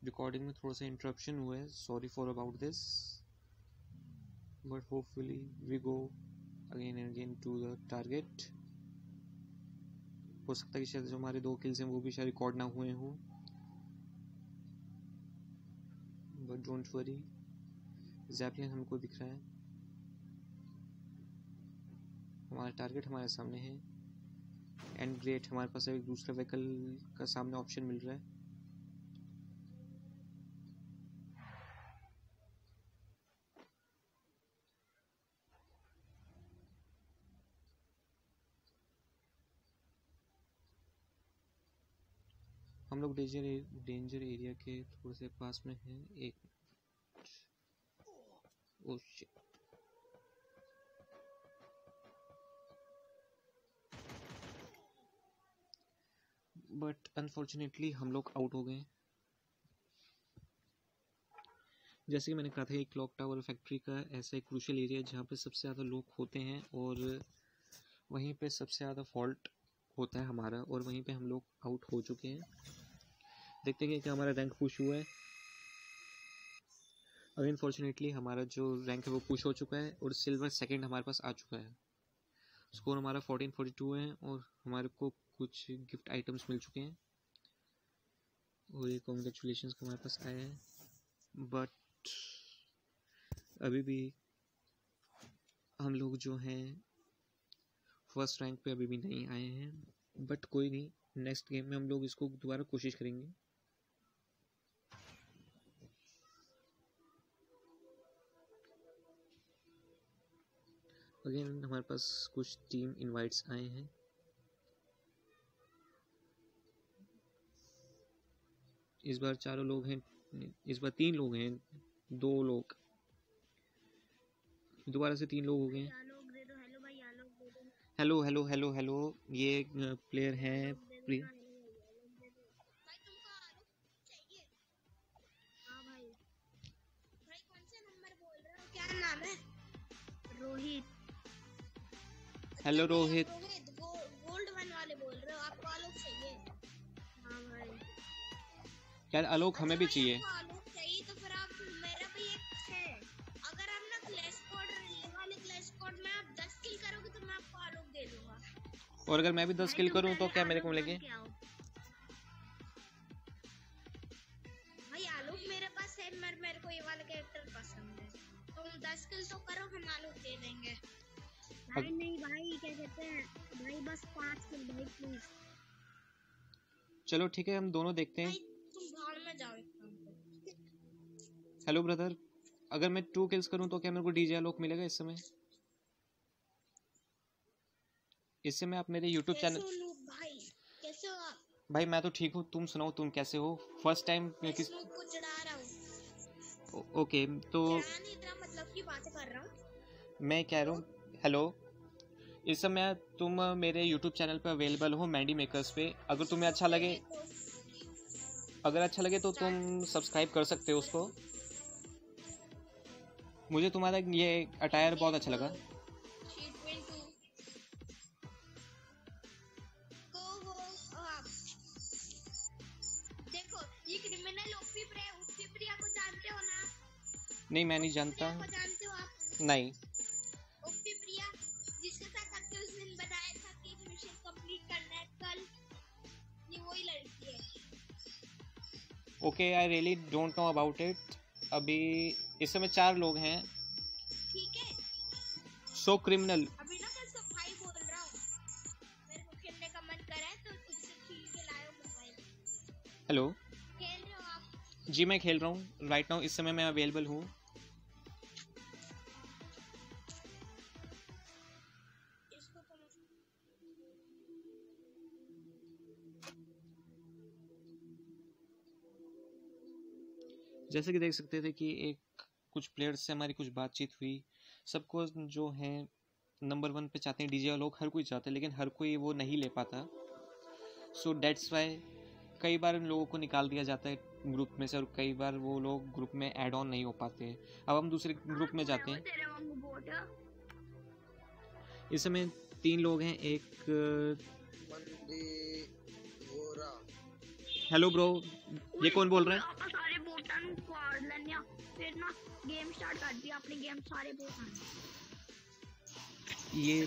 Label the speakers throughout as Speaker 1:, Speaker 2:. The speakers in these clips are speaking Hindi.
Speaker 1: रिकॉर्डिंग में थोड़ा सा इंटरप्शन हुआ है, sorry for about this, but hopefully we go again and again to the target. हो सकता है कि शायद जो हमारे 2 किल्स हैं वो भी शायद रिकॉर्ड ना हुए हों, बट डोंट वरी, जैपलिन हमको दिख रहा है, हमारा टारगेट हमारे सामने है। एंड ग्रेट, हमारे पास एक दूसरा व्हीकल का सामने ऑप्शन मिल रहा है। हम लोग डेंजर एरिया के थोड़े से पास में हैं। एक ओह शिट, बट अनफॉर्चुनेटली हम लोग आउट हो गए। जैसे कि मैंने कहा था कि क्लॉक टावर फैक्ट्री का ऐसा एक क्रूशियल एरिया है जहाँ पे सबसे ज़्यादा लोग होते हैं और वहीं पे सबसे ज़्यादा फॉल्ट होता है हमारा, और वहीं पे हम लोग आउट हो चुके हैं। देखते हैं कि हमारा रैंक पुश हुआ है। अगेन फॉर्चुनेटली हमारा जो रैंक है वो पुश हो चुका है और सिल्वर सेकंड हमारे पास आ चुका है। स्कोर हमारा 1442 है और हमारे को कुछ गिफ्ट आइटम्स मिल चुके हैं और ये कॉन्ग्रेचुलेशंस हमारे पास आए हैं, बट अभी भी हम लोग जो हैं फर्स्ट रैंक पे अभी भी नहीं आए हैं। बट कोई नहीं, नेक्स्ट गेम में हम लोग इसको दोबारा कोशिश करेंगे। अगेन हमारे पास कुछ टीम इनवाइट्स आए हैं। इस बार 4 लोग हैं, इस बार 3 लोग हैं, 2 लोग, दोबारा से 3 लोग हो गए। हेलो हेलो हेलो हेलो, ये प्लेयर हैं
Speaker 2: Rohit.
Speaker 1: Hello Rohit.
Speaker 2: Gold one वाले बोल रहे हो, आपको आलोक चाहिए? हाँ भाई।
Speaker 1: यार आलोक हमें भी चाहिए।
Speaker 2: आलोक चाहिए तो फिर आप, मेरा भी एक है। अगर आप ना क्लैश स्क्वाड वाले क्लैश स्क्वाड में आप 10 किल करोगे तो मैं आपको आलोक दे दूंगा।
Speaker 1: और अगर मैं भी 10 किल करूं तो क्या मेरे को मिलेंगे?
Speaker 2: भाई आलोक मेरे पास है, मेरे को ये वाला कैरेक्टर पसंद है। तुम 10 किल तो करो, हम आलोक दे देंगे। भाई नहीं भाई, क्या कहते हैं भाई, बस 5 किल भाई प्लीज।
Speaker 1: चलो ठीक है, हम दोनों देखते हैं।
Speaker 2: तुम भाड़ में जाओ एक काम करो।
Speaker 1: हेलो ब्रदर, अगर मैं 2 किल्स करूं तो क्या मेरे को डीजे आलोक मिलेगा इस समय? इस समय आप मेरे यूट्यूब चैनल।
Speaker 2: भाई कैसे हो आप?
Speaker 1: भाई मैं तो ठीक हूँ, तुम सुनाओ, तुम कैसे हो? फर्स्ट टाइम किस
Speaker 2: को चढ़ा रहा हूँ।
Speaker 1: ओके तो
Speaker 2: मतलब की बातें कर रहा हूँ।
Speaker 1: मैं कह रहा हूँ हेलो, इस समय तुम मेरे यूट्यूब चैनल पे अवेलेबल हो मैंडी मेकर्स पे। अगर तुम्हें अच्छा लगे, तो तुम सब्सक्राइब कर सकते हो उसको। मुझे तुम्हारा ये अटायर बहुत अच्छा लगा।
Speaker 2: देखो ये क्रिमिनल ओपी प्रिया को जानते हो ना?
Speaker 1: नहीं मैं नहीं जानता।
Speaker 2: जानते हो आप?
Speaker 1: नहीं।
Speaker 2: ओपी प्रिया जिसके साथ आपने उस दिन बताया था कि एक मिशन कंप्लीट करना है कल, ये वही लड़की है।
Speaker 1: Okay, I really don't know about it. अभी इस समय 4 लोग हैं।
Speaker 2: ठीक है,
Speaker 1: सो क्रिमिनल।
Speaker 2: अभी ना मैं सफाई बोल रहा हूँ, मेरे को खेलने का मन कर रहा है तो तुझसे छीन के लाया मोबाइल।
Speaker 1: हेलो,
Speaker 2: खेल रहे हो आप?
Speaker 1: जी मैं खेल रहा हूँ राइट नाउ, इस समय मैं अवेलेबल हूँ। जैसे कि देख सकते थे कि एक कुछ प्लेयर्स से हमारी कुछ बातचीत हुई। सबको जो है नंबर 1 पे चाहते हैं डीजे लोग, हर कोई चाहते हैं, लेकिन हर कोई वो नहीं ले पाता। सो डेट्स वाई कई बार इन लोगों को निकाल दिया जाता है ग्रुप में से, और कई बार वो लोग ग्रुप में ऐड ऑन नहीं हो पाते। अब हम दूसरे ग्रुप में जाते हैं। इस समय 3 लोग हैं। एक हेलो ब्रो, ये कौन बोल रहा है?
Speaker 2: गेम स्टार्ट कर दिया, अपने गेम सारे बहुत हैं।
Speaker 1: ये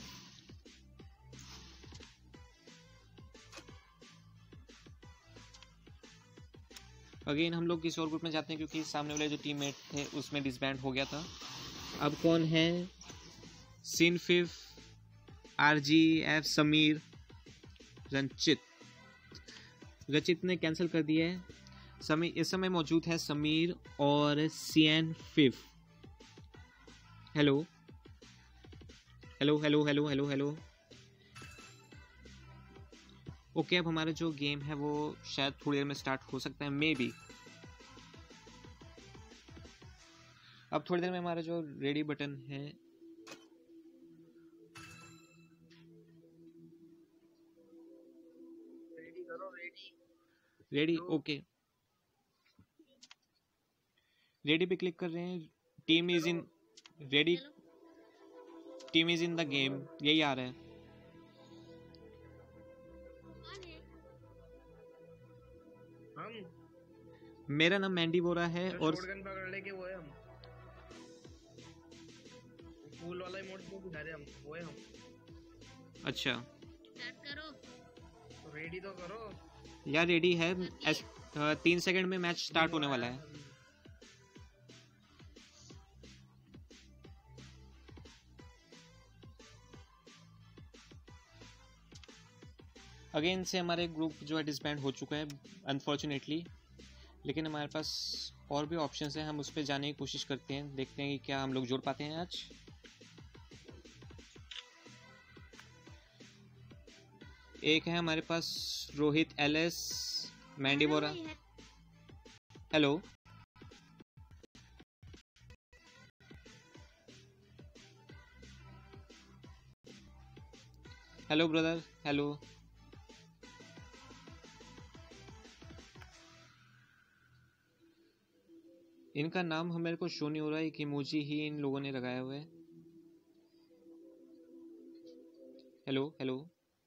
Speaker 1: अगेन हम लोग किसी और ग्रुप में जाते हैं क्योंकि सामने वाले जो टीममेट थे उसमें डिसबैंड हो गया था। अब कौन है? सिनफिफ, RGF, समीर, रंचित ने कैंसिल कर दिया है। इस समय मौजूद है समीर और सिनफिफ। Hello hello hello hello hello hello. Okay, अब हमारा जो गेम है वो शायद थोड़ी देर में स्टार्ट हो सकता है, मे बी। अब थोड़ी देर में हमारा जो रेडी बटन है
Speaker 3: रेडी करो,
Speaker 1: रेडी। ओके, रेडी पे क्लिक कर रहे हैं। Team is in ready, team is in the game, यही आ रहा है।
Speaker 3: हम
Speaker 1: मेरा नाम मैंडी बोरा है और
Speaker 3: शॉटगन पकड़ लेके वो है हम, फूल वाला इमोट जो दिखा रहे हम वो है हम।
Speaker 1: अच्छा
Speaker 2: स्टार्ट करो।
Speaker 3: तो रेडी तो करो
Speaker 1: यार, रेडी है। 3 सेकंड में मैच स्टार्ट होने वाला है। अगेन से हमारे ग्रुप जो है डिसबैंड हो चुका है अनफॉर्चुनेटली, लेकिन हमारे पास और भी ऑप्शंस हैं। हम उस पर जाने की कोशिश करते हैं, देखते हैं कि क्या हम लोग जुड़ पाते हैं आज। एक है हमारे पास Rohit LS, Mandy Bora. Hello hello brother, hello. इनका नाम हमारे को शो नहीं हो रहा है, एक इमोजी ही इन लोगों ने लगाया हुआ है। हेलो हेलो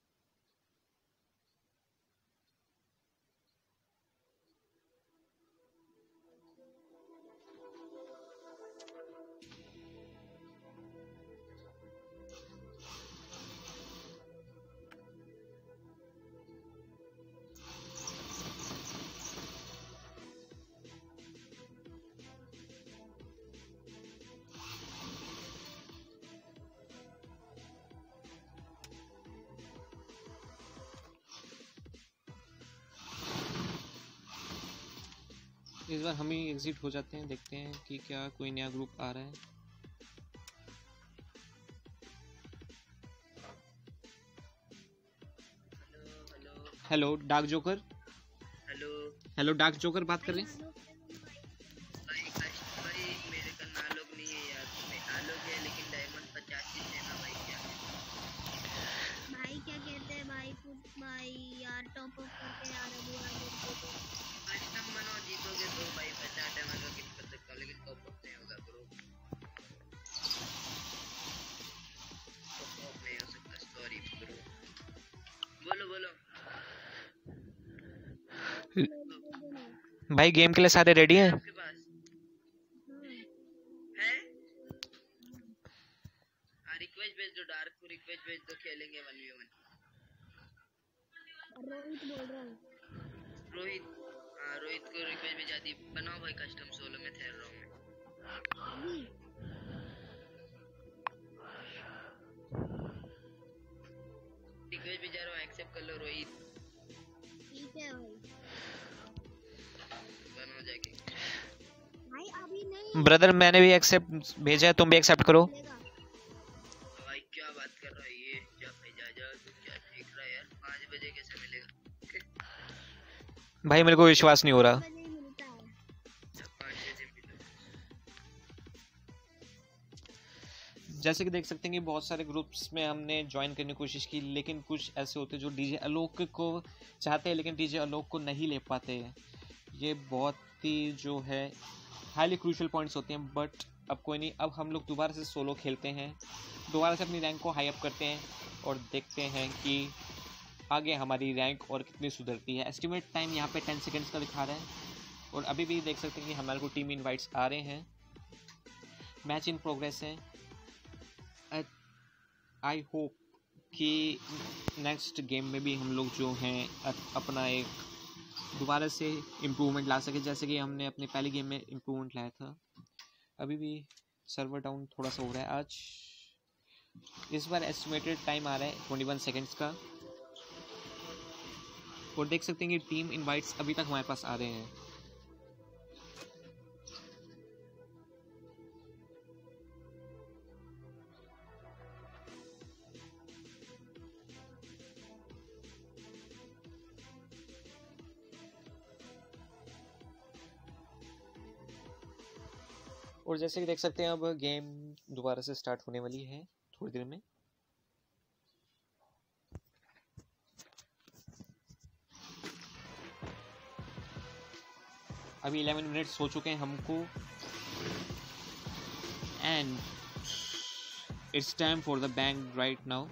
Speaker 1: इस बार हम ही एग्जिट हो जाते हैं, देखते हैं कि क्या कोई नया ग्रुप आ रहा है। Hello dark joker.
Speaker 3: Hello
Speaker 1: hello dark joker बात कर रहे हैं।
Speaker 3: भाई भाई मेरे का नालोग नहीं है यार, मैं आलोग है लेकिन डायमंड 50 ही देना भाई। क्या
Speaker 2: भाई क्या कहते हैं भाई, कुछ भाई यार टॉप अप करके यार अभी
Speaker 3: कस्टम बनो, जीतोगे तो भाई 50 डायमंड का किल कर सकता हूं, लेकिन टॉप अप नहीं होगा ब्रो, टॉप अप नहीं हो सकता। Sorry bro. बोलो बोलो
Speaker 1: भाई गेम के लिए सारे रेडी हैं?
Speaker 3: आपके पास है? रिक्वेस्ट भेज दो, डार्क को रिक्वेस्ट भेज दो, खेलेंगे 1v1।
Speaker 2: रोहित बोल रहा हूँ।
Speaker 3: रोहित, हाँ रोहित को रिक्वेस्ट भेजा दी। बनाओ भाई कस्टम, सोलो में ठहर रहा हूँ मैं। रिक्वेस्ट भेजा रहा हूँ, एक्सेप्ट कर लो रोहित।
Speaker 2: ठीक है भाई।
Speaker 3: बनाओ जाके।
Speaker 2: भाई अभी नहीं
Speaker 1: ब्रदर मैंने भी एक्सेप्ट भेजा है, तुम भी एक्सेप्ट करो।
Speaker 2: मिलेगा।
Speaker 3: भाई क्या बात कर रहा है ये? जा भाई जा जा, तू क्या देख रहा है यार? 5 बजे कैसे मिलेगा?
Speaker 1: भाई मेरे को विश्वास नहीं हो रहा।
Speaker 2: बजे ही मिलता है।
Speaker 3: जा 5 बजे मिलो।
Speaker 1: जैसे कि देख सकते हैं कि बहुत सारे ग्रुप्स में हमने ज्वाइन करने की कोशिश की, लेकिन कुछ ऐसे होते हैं जो डीजे आलोक को चाहते हैं लेकिन डीजे आलोक को नहीं ले पाते हैं। ये बहुत ही जो है हाईली क्रूशियल पॉइंट्स होते हैं, बट अब कोई नहीं। अब हम लोग दोबारा से सोलो खेलते हैं, दोबारा से अपनी रैंक को हाई अप करते हैं और देखते हैं कि आगे हमारी रैंक और कितनी सुधरती है। एस्टिमेट टाइम यहाँ पे 10 सेकंड्स का दिखा रहा है और अभी भी देख सकते हैं कि हमारे को टीम इनवाइट्स आ रहे हैं। मैच इन प्रोग्रेस है। आई होप कि नेक्स्ट गेम में भी हम लोग जो हैं अपना एक दोबारा से इम्प्रूवमेंट ला सके, जैसे कि हमने अपने पहले गेम में इम्प्रूवमेंट लाया था। अभी भी सर्वर डाउन थोड़ा सा हो रहा है आज। इस बार एस्टिमेटेड टाइम आ रहा है 21 सेकेंड्स का, और देख सकते हैं कि टीम इनवाइट्स अभी तक हमारे पास आ रहे हैं। और जैसे कि देख सकते हैं अब गेम दोबारा से स्टार्ट होने वाली है थोड़ी देर में। अभी 11 मिनट्स हो चुके हैं हमको, and it's time for the bank right now.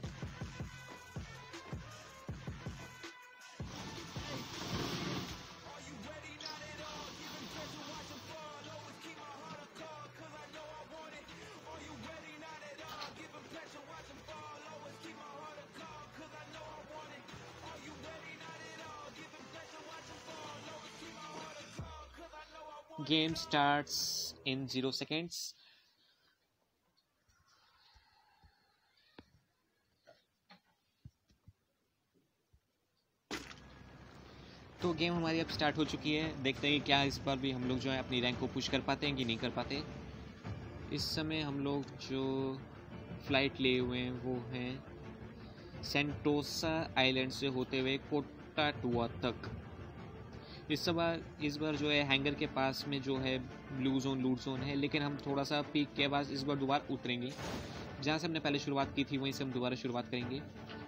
Speaker 1: Game starts in 0 seconds. तो गेम हमारी अब स्टार्ट हो चुकी है। देखते हैं कि क्या इस बार भी हम लोग जो है अपनी रैंक को पुश कर पाते हैं कि नहीं कर पाते। इस समय हम लोग जो फ्लाइट लिए हुए हैं वो हैं सेंटोसा आइलैंड से होते हुए कोटाटुआ तक। इस बार जो है हैंगर के पास में जो है ब्लू जोन लूट जोन है, लेकिन हम थोड़ा सा पीक के बाद इस बार दोबारा उतरेंगे। जहाँ से हमने पहले शुरुआत की थी वहीं से हम दोबारा शुरुआत करेंगे।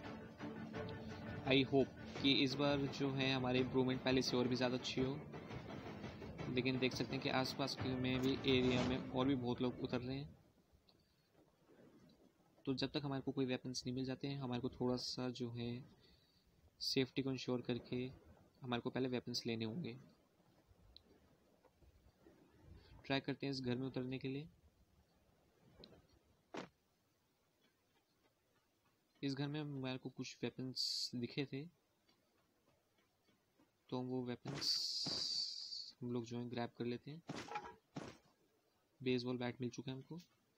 Speaker 1: आई होप कि इस बार जो है हमारी इम्प्रूवमेंट पहले से और भी ज़्यादा अच्छी हो। लेकिन देख सकते हैं कि आसपास के में भी एरिया में और भी बहुत लोग उतर रहे हैं। तो जब तक हमारे को कोई वेपन्स नहीं मिल जाते हैं, हमारे को थोड़ा सा जो है सेफ्टी को इंश्योर करके हमारे को पहले वेपन्स लेने होंगे। ट्राई करते हैं इस घर में उतरने के लिए। इस घर में हमारे को कुछ वेपन्स दिखे थे, तो वो वेपन्स हम लोग जो है ग्रैब कर लेते हैं। बेसबॉल बैट मिल चुका है हमको।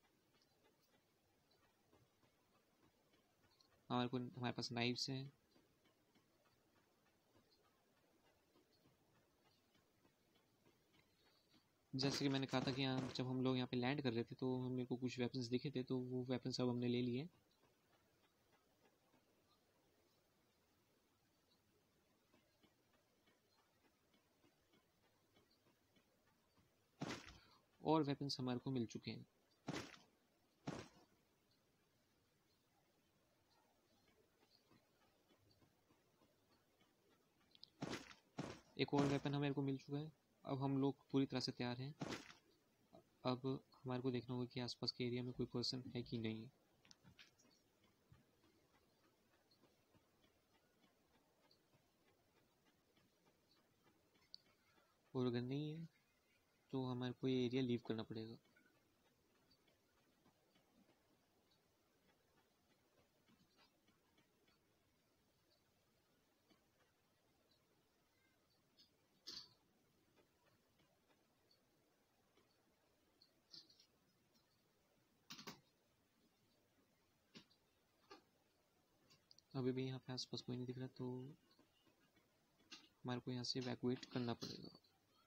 Speaker 1: हमारे पास नाइफ्स हैं। जैसे कि मैंने कहा था कि जब हम लोग यहाँ पे लैंड कर रहे थे तो मेरे को कुछ वेपन्स दिखे थे, तो वो वेपन्स अब हमने ले लिए। और वेपन्स हमारे को मिल चुके हैं। एक और वेपन हमारे को मिल चुका है। अब हम लोग पूरी तरह से तैयार हैं। अब हमारे को देखना होगा कि आसपास के एरिया में कोई पर्सन है कि नहीं। और अगर नहीं है तो हमारे को ये एरिया लीव करना पड़ेगा। अभी भी यहाँ पे आसपास कोई नहीं दिख रहा, तो हमारे को यहाँ से इवैक्यूएट करना पड़ेगा।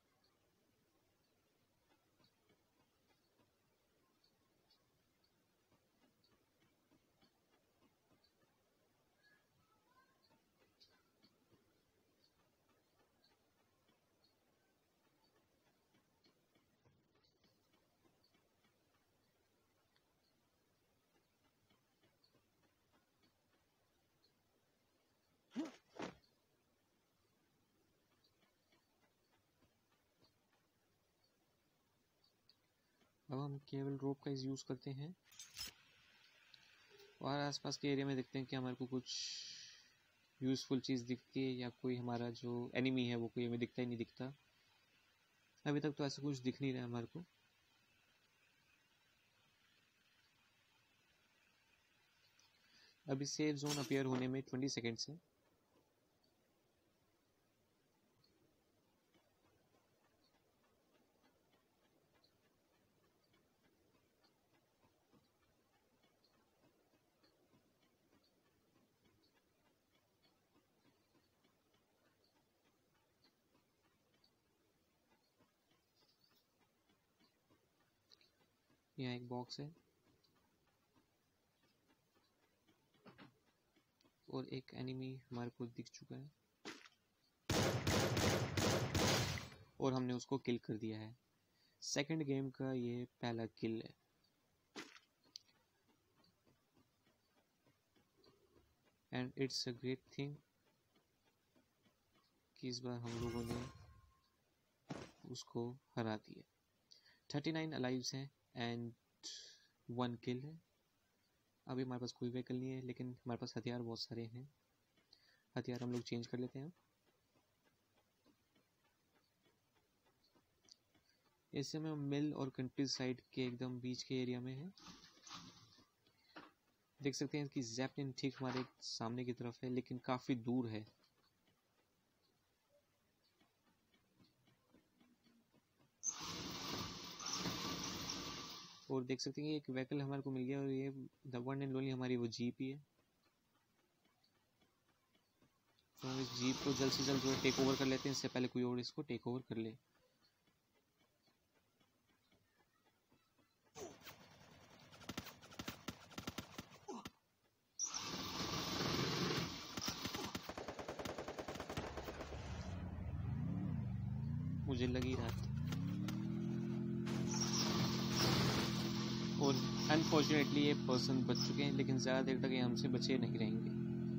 Speaker 1: अब हम केवल रोप का यूज़ करते हैं और आसपास के एरिया में देखते हैं कि हमारे को कुछ यूज़फुल चीज़ दिखती है या कोई हमारा जो एनिमी है वो कोई हमें दिखता ही नहीं दिखता। अभी तक तो ऐसा कुछ दिख नहीं रहा है हमारे को। अभी सेफ जोन अपीयर होने में 20 सेकेंड्स है। यहाँ एक बॉक्स है और एक एनिमी हमारे को दिख चुका है और हमने उसको किल कर दिया है। सेकंड गेम का ये पहला किल है। And it's a great thing कि इस बार हम लोगों ने उसको हरा दिया। 39 अलाइव्स हैं एंड 1 किल है। अभी हमारे पास कोई व्हीकल नहीं है, लेकिन हमारे पास हथियार बहुत सारे हैं। हथियार हम लोग चेंज कर लेते हैं। इस समय हम मिल और कंट्री साइड के एकदम बीच के एरिया में है। देख सकते हैं कि जैपलिन ठीक हमारे सामने की तरफ है, लेकिन काफ़ी दूर है। और देख सकते हैं एक व्हीकल हमारे को मिल गया और ये द वन एंड ओनली हमारी वो जीप ही है। तो हम इस जीप को जल्द से जल्द जो है टेक ओवर कर लेते हैं, इससे पहले कोई और इसको टेक ओवर कर ले। मुझे लगी रहा था। और अनफॉर्चुनेटली ये पर्सन बच चुके हैं, लेकिन ज़्यादा देर तक ये हमसे बचे नहीं रहेंगे।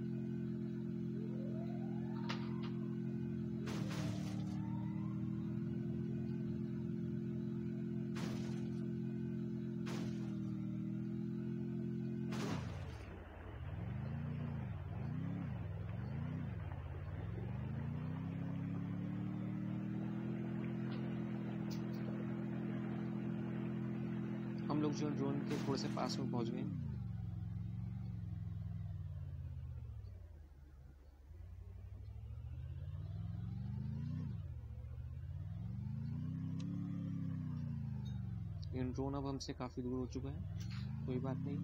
Speaker 1: हम लोग जो ड्रोन के थोड़े से पास में पहुंच गए। लेकिन ड्रोन अब हमसे काफ़ी दूर हो चुका है। कोई बात नहीं।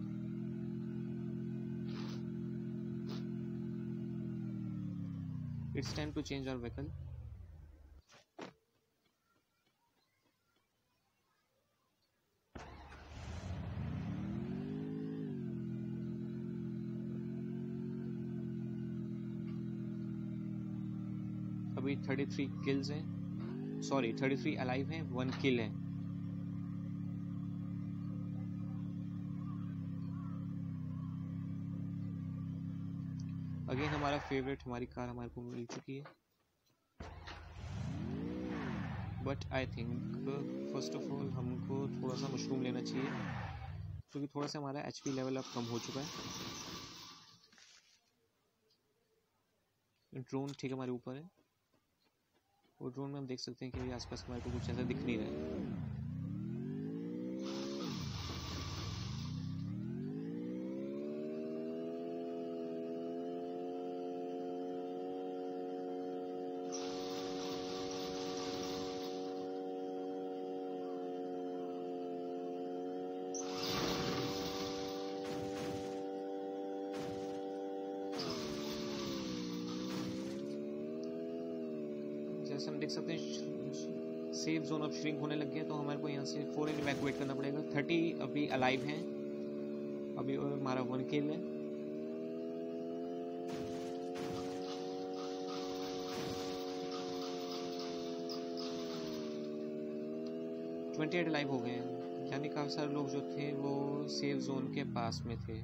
Speaker 1: It's time to change our vehicle. अभी 33 किल्स हैं, सॉरी 33 अलाइव हैं, 1 किल है। अगेन हमारा फेवरेट, हमारी कार हमारे को मिल चुकी है। But I think first of all हमको थोड़ा सा मशरूम लेना चाहिए, क्योंकि थोड़ा सा हमारा एचपी लेवल अब कम हो चुका है। ड्रोन ठीक हमारे ऊपर है और ड्रोन में हम देख सकते हैं कि आसपास हमारे को कुछ ऐसा दिख नहीं रहा है। जैसे हम देख सकते हैं सेफ जोन अब श्रिंक होने लग गया, तो हमारे को यहाँ से फौरन इवैक्यूएट करना पड़ेगा। 30 अभी अलाइव हैं, अभी और हमारा 1 किल है। ट्वेंटी लाइव हो गए हैं, यानी काफ़ी सारे लोग जो थे वो सेफ जोन के पास में थे।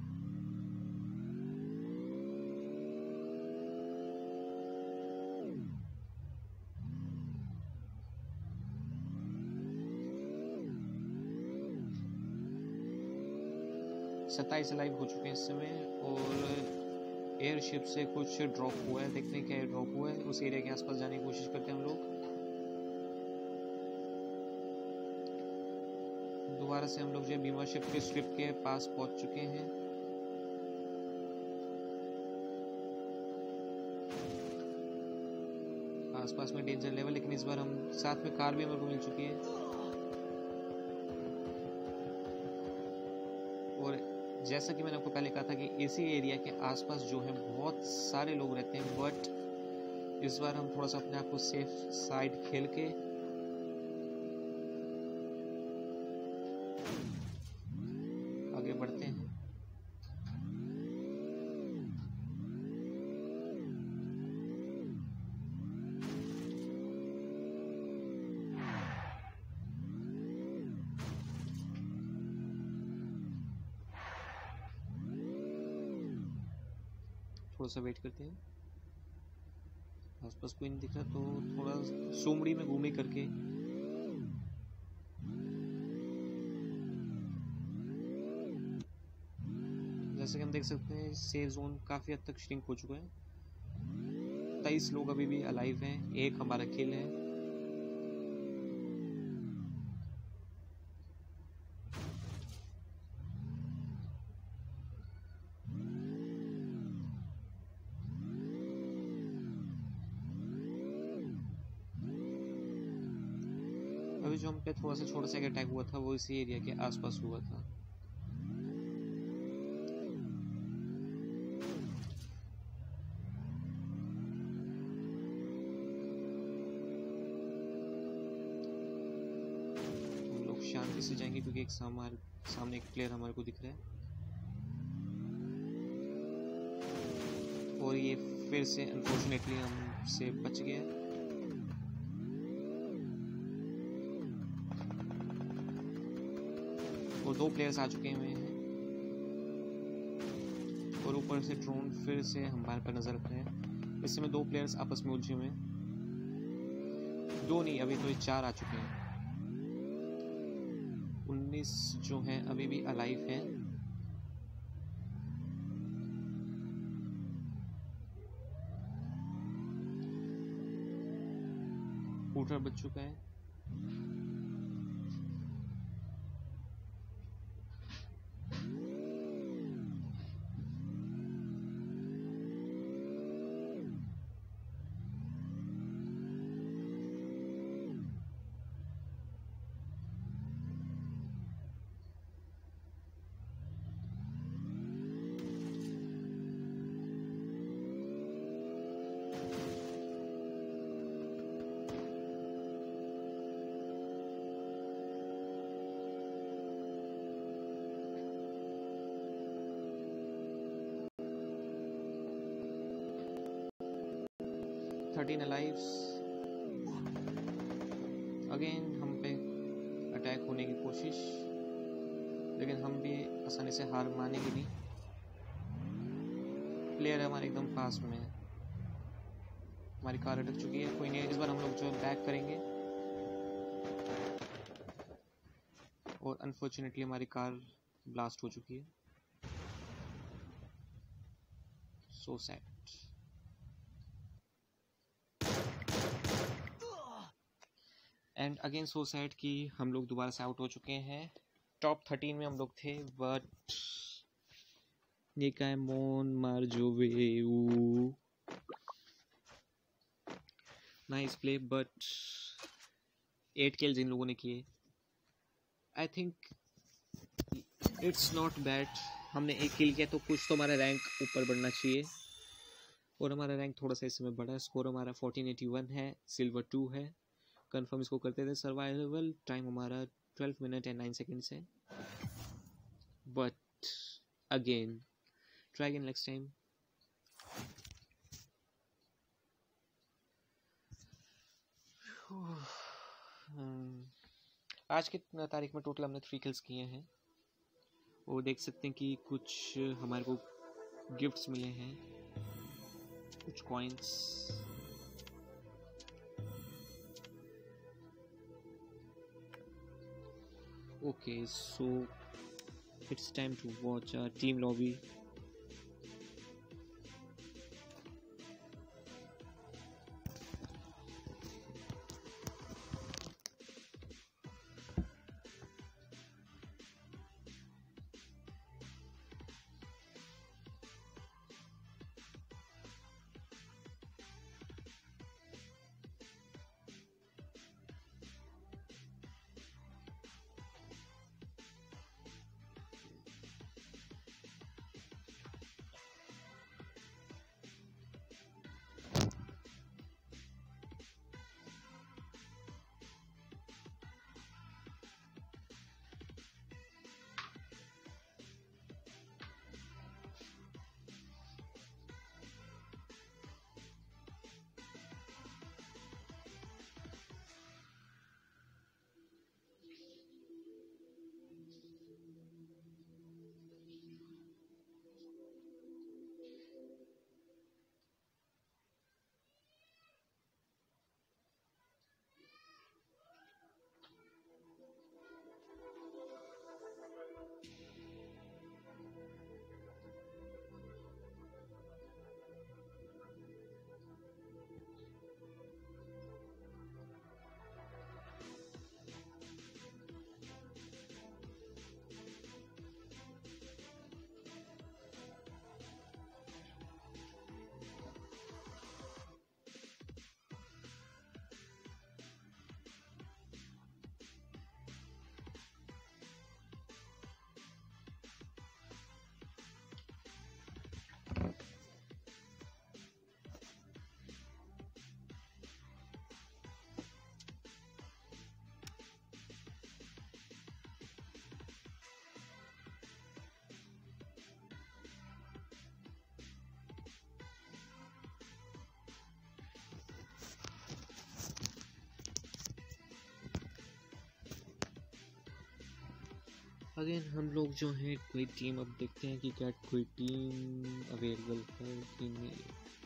Speaker 1: सत्ताईस लाइव हो चुके हैं इस समय, और एयरशिप से कुछ ड्रॉप हुआ है। देखते हैं क्या ड्रॉप हुआ है। उस एरिया के आसपास जाने की कोशिश करते हैं हम लोग। दोबारा से हम लोग जो भीमा शिप के स्ट्रिप के पास पहुंच चुके हैं। आसपास में डेंजर लेवल, लेकिन इस बार हम साथ में कार भी हमारे को मिल चुकी है। और जैसा कि मैंने आपको पहले कहा था कि इसी एरिया के आसपास जो है बहुत सारे लोग रहते हैं, बट इस बार हम थोड़ा सा अपने आप को सेफ साइड खेल के आगे बढ़ते हैं। थोड़ा सा वेट करते हैं, आसपास कोई नहीं दिख रहा तो थोड़ा सोमड़ी में घूमे करके जैसे कि हम देख सकते हैं सेफ जोन काफ़ी हद तक श्रिंक हो चुका है। 23 लोग अभी भी अलाइव हैं, एक हमारा किल है। अभी जो हम पे थोड़ा सा छोटा सा अटैक हुआ था वो इसी एरिया के आसपास हुआ था। हम लोग शांति से जाएंगे क्योंकि एक सामने एक प्लेयर हमारे को दिख रहा है और ये फिर से अनफॉर्चुनेटली हमसे बच गया। और 2 प्लेयर्स आ चुके हुए हैं और ऊपर से ड्रोन फिर से हमारे पर नजर रख रहे हैं। इस समय 2 प्लेयर्स आपस में उलझे हुए हैं, 2 नहीं अभी तो 4 आ चुके हैं। 19 जो हैं अभी भी अलाइव हैं। शूटर बच चुका है। थर्टीन अलाइव्स। अगेन हम पे अटैक होने की कोशिश, लेकिन हम भी आसानी से हार मानेंगे नहीं। प्लेयर हमारे एकदम पास में है, हमारी कार अटक चुकी है। कोई नहीं, इस बार हम लोग जो बैक करेंगे और अनफॉर्चुनेटली हमारी कार ब्लास्ट हो चुकी है। So sad. And again so sad कि हम लोग दोबारा से आउट हो चुके हैं। टॉप 13 में हम लोग थे, बट ये क्या है, मोन मार जो वे नाइस प्ले, बट 8 किल्स इन लोगों ने किए। I think it's not bad, हमने 1 किल किया तो कुछ तो हमारा रैंक ऊपर बढ़ना चाहिए, और हमारा रैंक थोड़ा सा इस समय बढ़ा। स्कोर हमारा 1481 है, सिल्वर 2 है। कंफर्म इसको करते थे। सर्वाइवल टाइम हमारा 12 मिनट एंड 9 सेकेंड्स है, but again try again next time. आज की तारीख में टोटल हमने 3 किल्स किए हैं, और देख सकते हैं कि कुछ हमारे को गिफ्ट्स मिले हैं, कुछ coins. Okay, so it's time to watch our team lobby. Again हम लोग जो हैं कोई टीम अब देखते हैं कि क्या कोई टीम अवेलेबल है कि नहीं।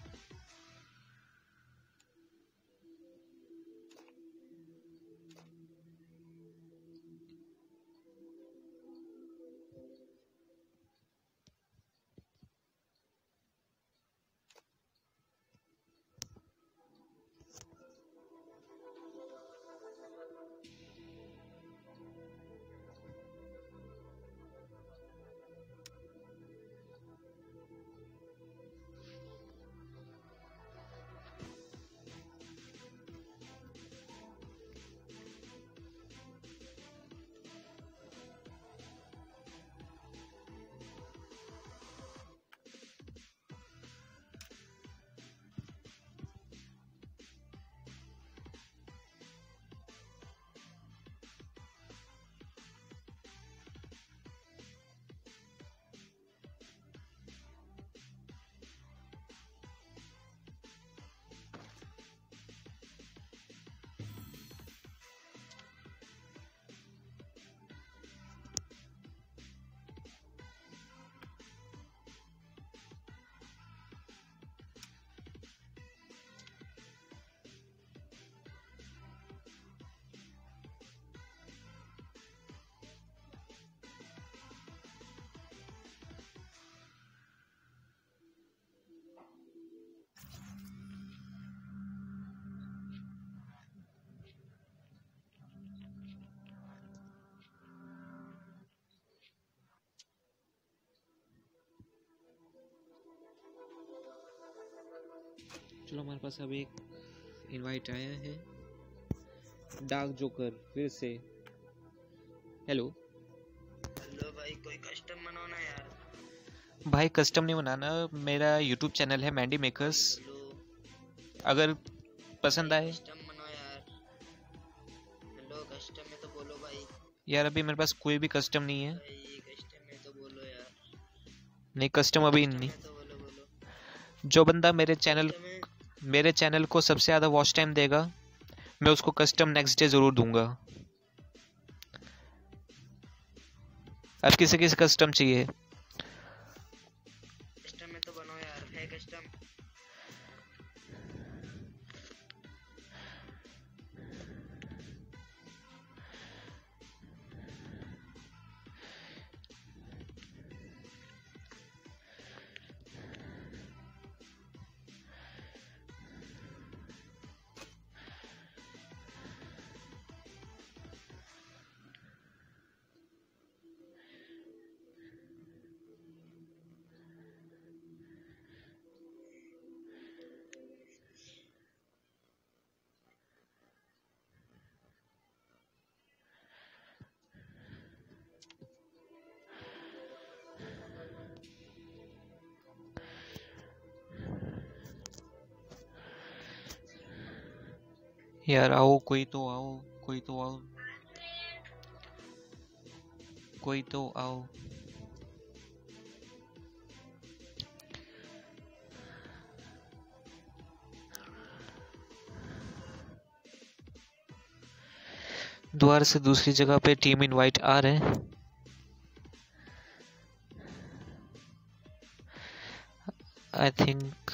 Speaker 1: चलो हमारे पास अब एक इनवाइट आया है, डार्क जोकर फिर से। हेलो
Speaker 3: हेलो भाई, कोई कस्टम बनाना यार।
Speaker 1: भाई, कस्टम नहीं बनाना, मेरा यूट्यूब चैनल है मैंडी मेकर्स,
Speaker 3: हेलो
Speaker 1: अगर पसंद आए।
Speaker 3: कस्टम बनाओ यार। हेलो कस्टम में तो बोलो भाई।
Speaker 1: यार अभी मेरे पास कोई भी कस्टम नहीं है।
Speaker 3: भाई कस्टम में तो बोलो यार।
Speaker 1: नहीं, कस्टम अभी
Speaker 3: कस्टम
Speaker 1: नहीं।
Speaker 3: में तो बोलो बोलो।
Speaker 1: जो बंदा
Speaker 3: कस्टम में
Speaker 1: मेरे चैनल को सबसे ज़्यादा वॉच टाइम देगा, मैं उसको कस्टम नेक्स्ट डे ज़रूर दूंगा। अब किसे किसे कस्टम चाहिए?
Speaker 3: कस्टम में तो बनाओ यार। है कस्टम?
Speaker 1: यार आओ, कोई तो आओ, कोई तो आओ, कोई तो आओ। द्वार से दूसरी जगह पे टीम इनवाइट आ रहे हैं। आई थिंक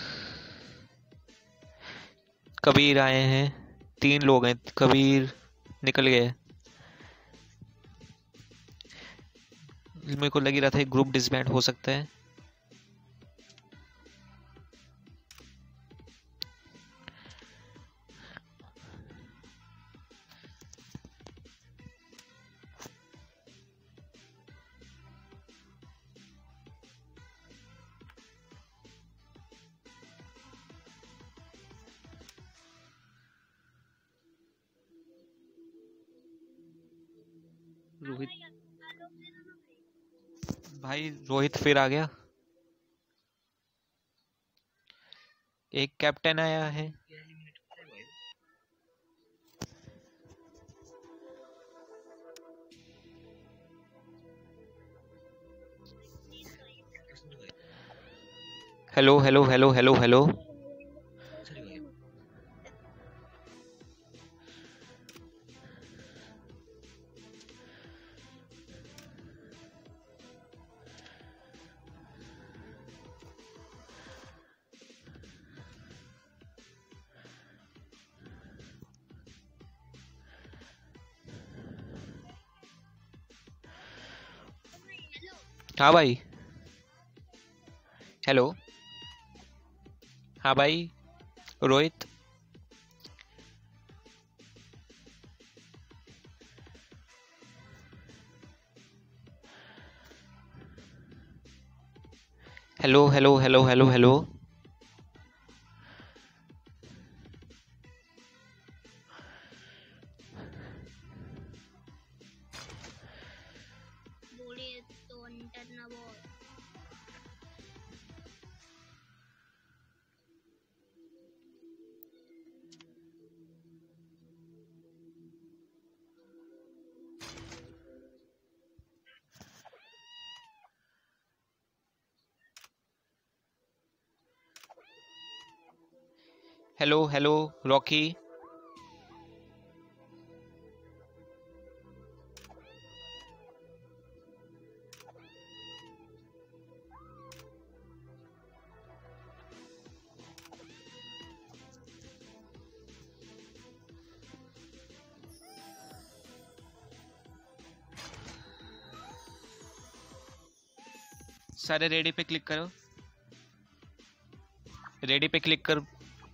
Speaker 1: कबीर आए हैं, 3 लोग हैं, कबीर निकल गए। मेरे को लग ही रहा था ग्रुप डिसबैंड हो सकता है। रोहित भाई, रोहित फिर आ गया। एक कैप्टन आया है। Hello hello hello hello hello. हाँ भाई। हेलो। हाँ भाई Rohit. Hello hello hello hello hello.
Speaker 2: बोलिए तो अंटर ना वो।
Speaker 1: Hello hello Rocky. सारे रेडी पे क्लिक करो। रेडी पे क्लिक कर।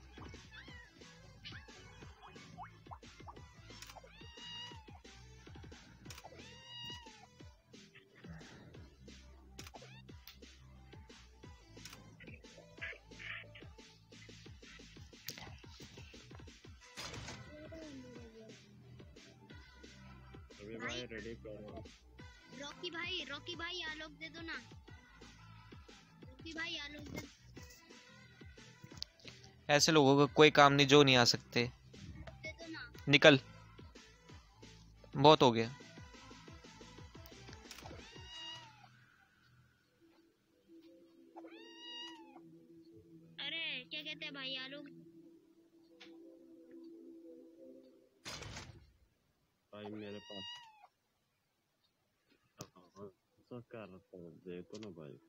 Speaker 4: अभी भाई रेडी करो।
Speaker 2: रॉकी भाई आलोक दे दो ना। रॉकी भाई आलोक दे
Speaker 1: ऐसे लोगों का कोई काम नहीं जो नहीं आ सकते।
Speaker 2: दो ना।
Speaker 1: निकल। बहुत हो गया।
Speaker 2: अरे क्या कहते हैं भाई आलोक।
Speaker 4: भाई मेरे पास सब कर दे तो ना भाई।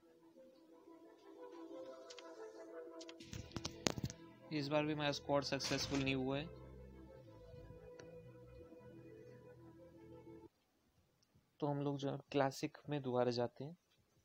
Speaker 1: इस बार भी मेरा स्क्वाड सक्सेसफुल नहीं हुआ है। तो हम लोग जो क्लासिक में दोबारा जाते हैं।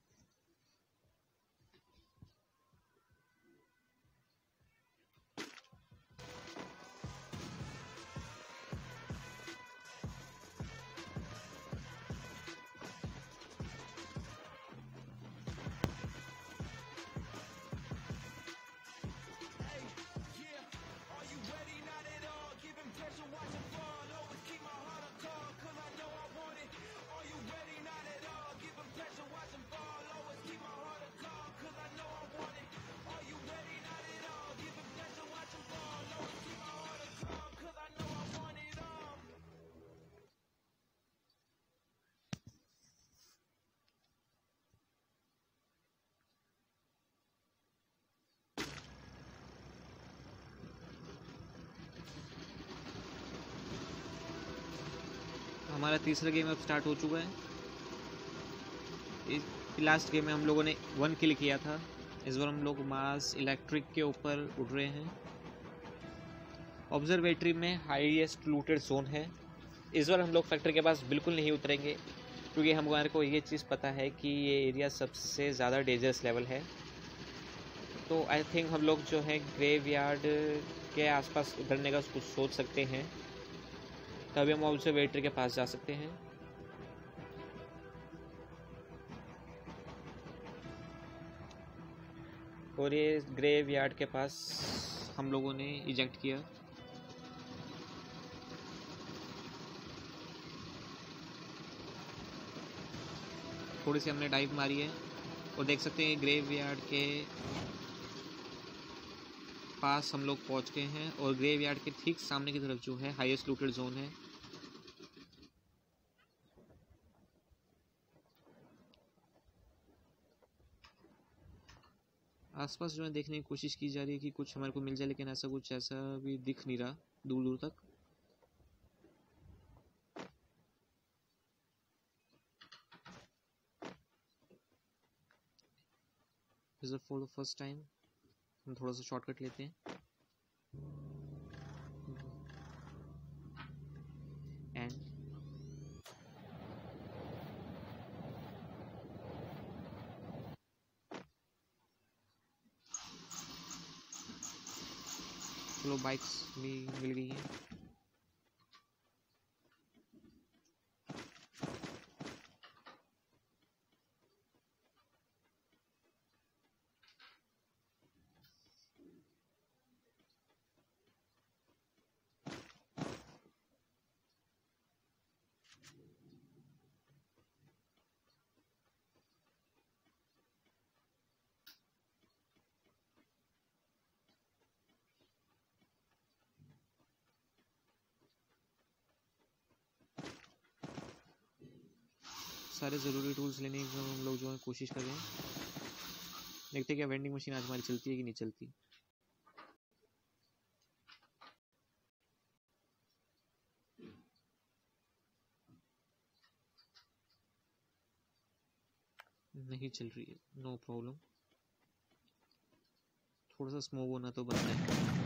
Speaker 1: हमारा तीसरा गेम अब स्टार्ट हो चुका है। लास्ट गेम में हम लोगों ने 1 किल किया था। इस बार हम लोग मास इलेक्ट्रिक के ऊपर उड़ रहे हैं। ऑब्जर्वेटरी में हाईएस्ट लूटेड जोन है। इस बार हम लोग फैक्ट्री के पास बिल्कुल नहीं उतरेंगे क्योंकि हमारे को ये चीज़ पता है कि ये एरिया सबसे ज़्यादा डेंजरस लेवल है। तो आई थिंक हम लोग जो है ग्रेवयार्ड के आसपास उतरने का कुछ सोच सकते हैं। तभी हम ऑब्जर्वेटरी के पास जा सकते हैं। और ये ग्रेवयार्ड के पास हम लोगों ने इजेक्ट किया। थोड़ी सी हमने डाइव मारी है और देख सकते हैं ग्रेवयार्ड के पास हम लोग पहुंच गए हैं। और ग्रेवयार्ड के ठीक सामने की तरफ जो है हाईएस्ट लूटेड जोन है। आसपास जो है देखने की कोशिश की जा रही है कि कुछ हमारे को मिल जाए, लेकिन ऐसा कुछ ऐसा भी दिख नहीं रहा दूर दूर तक। फॉर द फर्स्ट टाइम हम थोड़ा सा शॉर्टकट लेते हैं। एंड चलो बाइक्स भी मिल गई हैं। सारे ज़रूरी टूल्स लेने की हम लोग जो है कोशिश कर रहे हैं। देखते हैं क्या वेंडिंग मशीन आज हमारी चलती है कि नहीं चलती। नहीं चल रही है, नो प्रॉब्लम। थोड़ा सा स्मोक होना तो बनता है।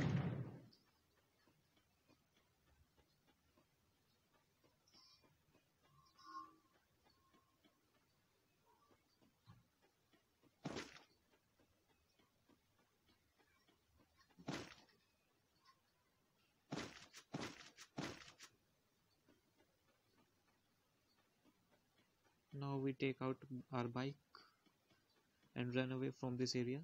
Speaker 1: Now we take out our bike and run away from this area.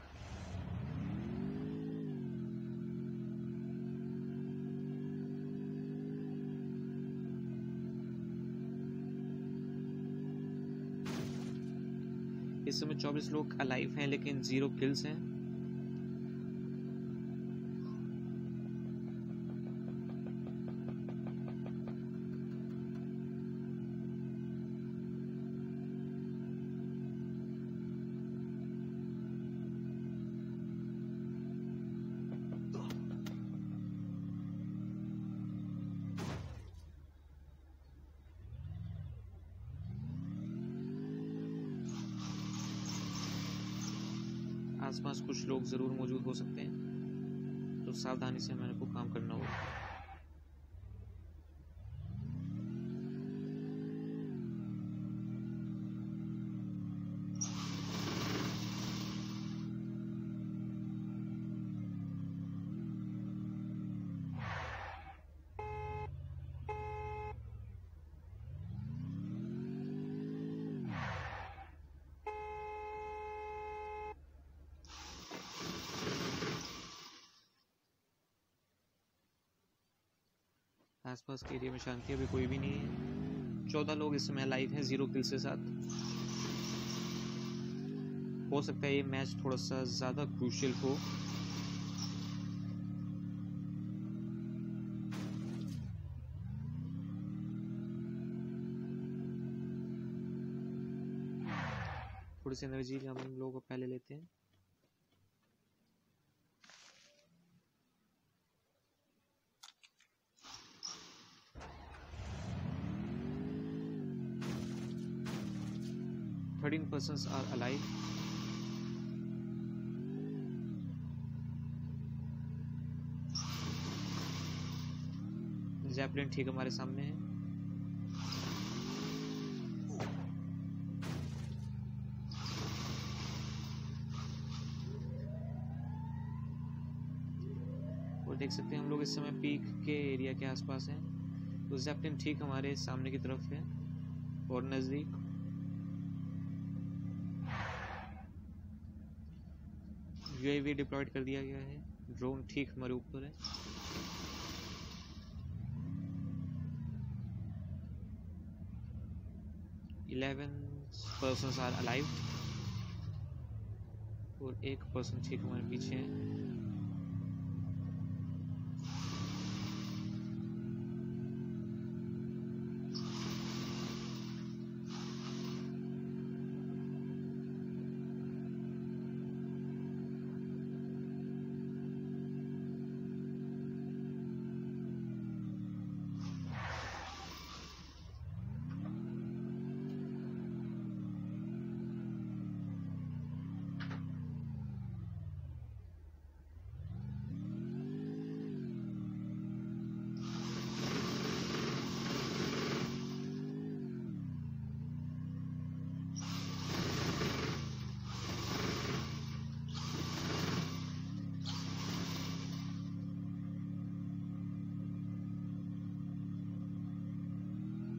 Speaker 1: इस समय 24 लोग अलाइव हैं लेकिन 0 किल्स हैं। आसपास कुछ लोग ज़रूर मौजूद हो सकते हैं, तो सावधानी से मेरे को काम करना होगा। आसपास के एरिया में शांति, अभी कोई भी नहीं है। 14 लोग इस समय लाइव हैं 0 किल के साथ। हो सकता है ये मैच थोड़ा सा ज़्यादा क्रूशियल हो। थोड़ी सी एनर्जी हम लोगों को पहले लेते हैं। Thirteen persons are alive. Zeppelin ठीक हमारे सामने है। और देख सकते हैं हम लोग इस समय पीक के एरिया के आसपास हैं। तो जैपलिन ठीक हमारे सामने की तरफ है और नज़दीक। यूएवी डिप्लॉयड कर दिया गया है। ड्रोन ठीक हमारे ऊपर है। इलेवन पर्सन्स आर अलाइव और 1 पर्सन ठीक हमारे पीछे है।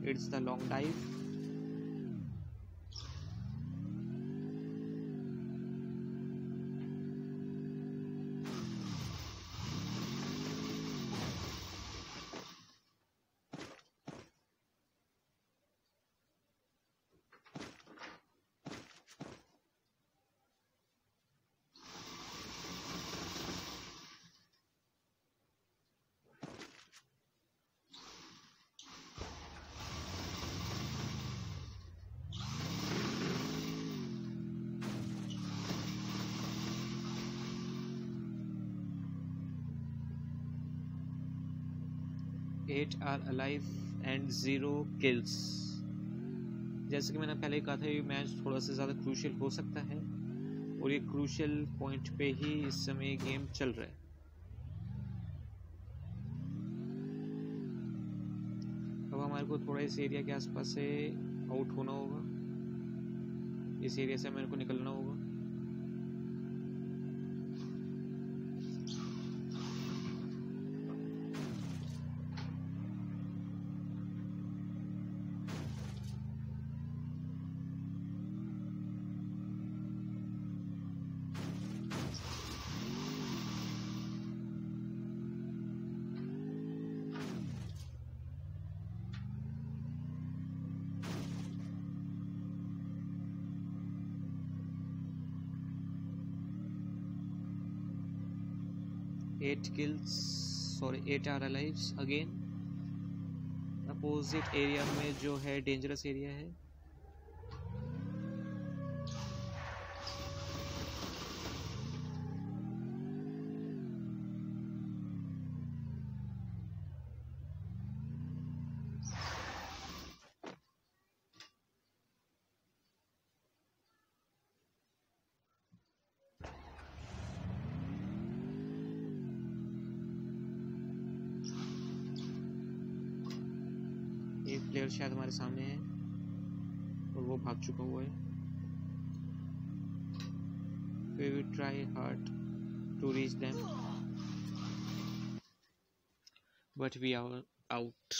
Speaker 1: It's the long dive. Eight are alive and 0 kills. जैसे कि मैंने पहले कहा था, ये मैच थोड़ा सा ज़्यादा क्रूशियल हो सकता है और ये क्रूशियल पॉइंट पे ही इस समय गेम चल रहा है। अब हमारे को थोड़ा इस एरिया के आसपास से आउट होना होगा, इस एरिया से मेरे को निकलना होगा। Eight kills, sorry, 8 are alive again. Opposite area में जो है डेंजरस एरिया है। एक प्लेयर शायद हमारे सामने है और वो भाग चुका हुआ है। We will try hard to reach them, but we are out.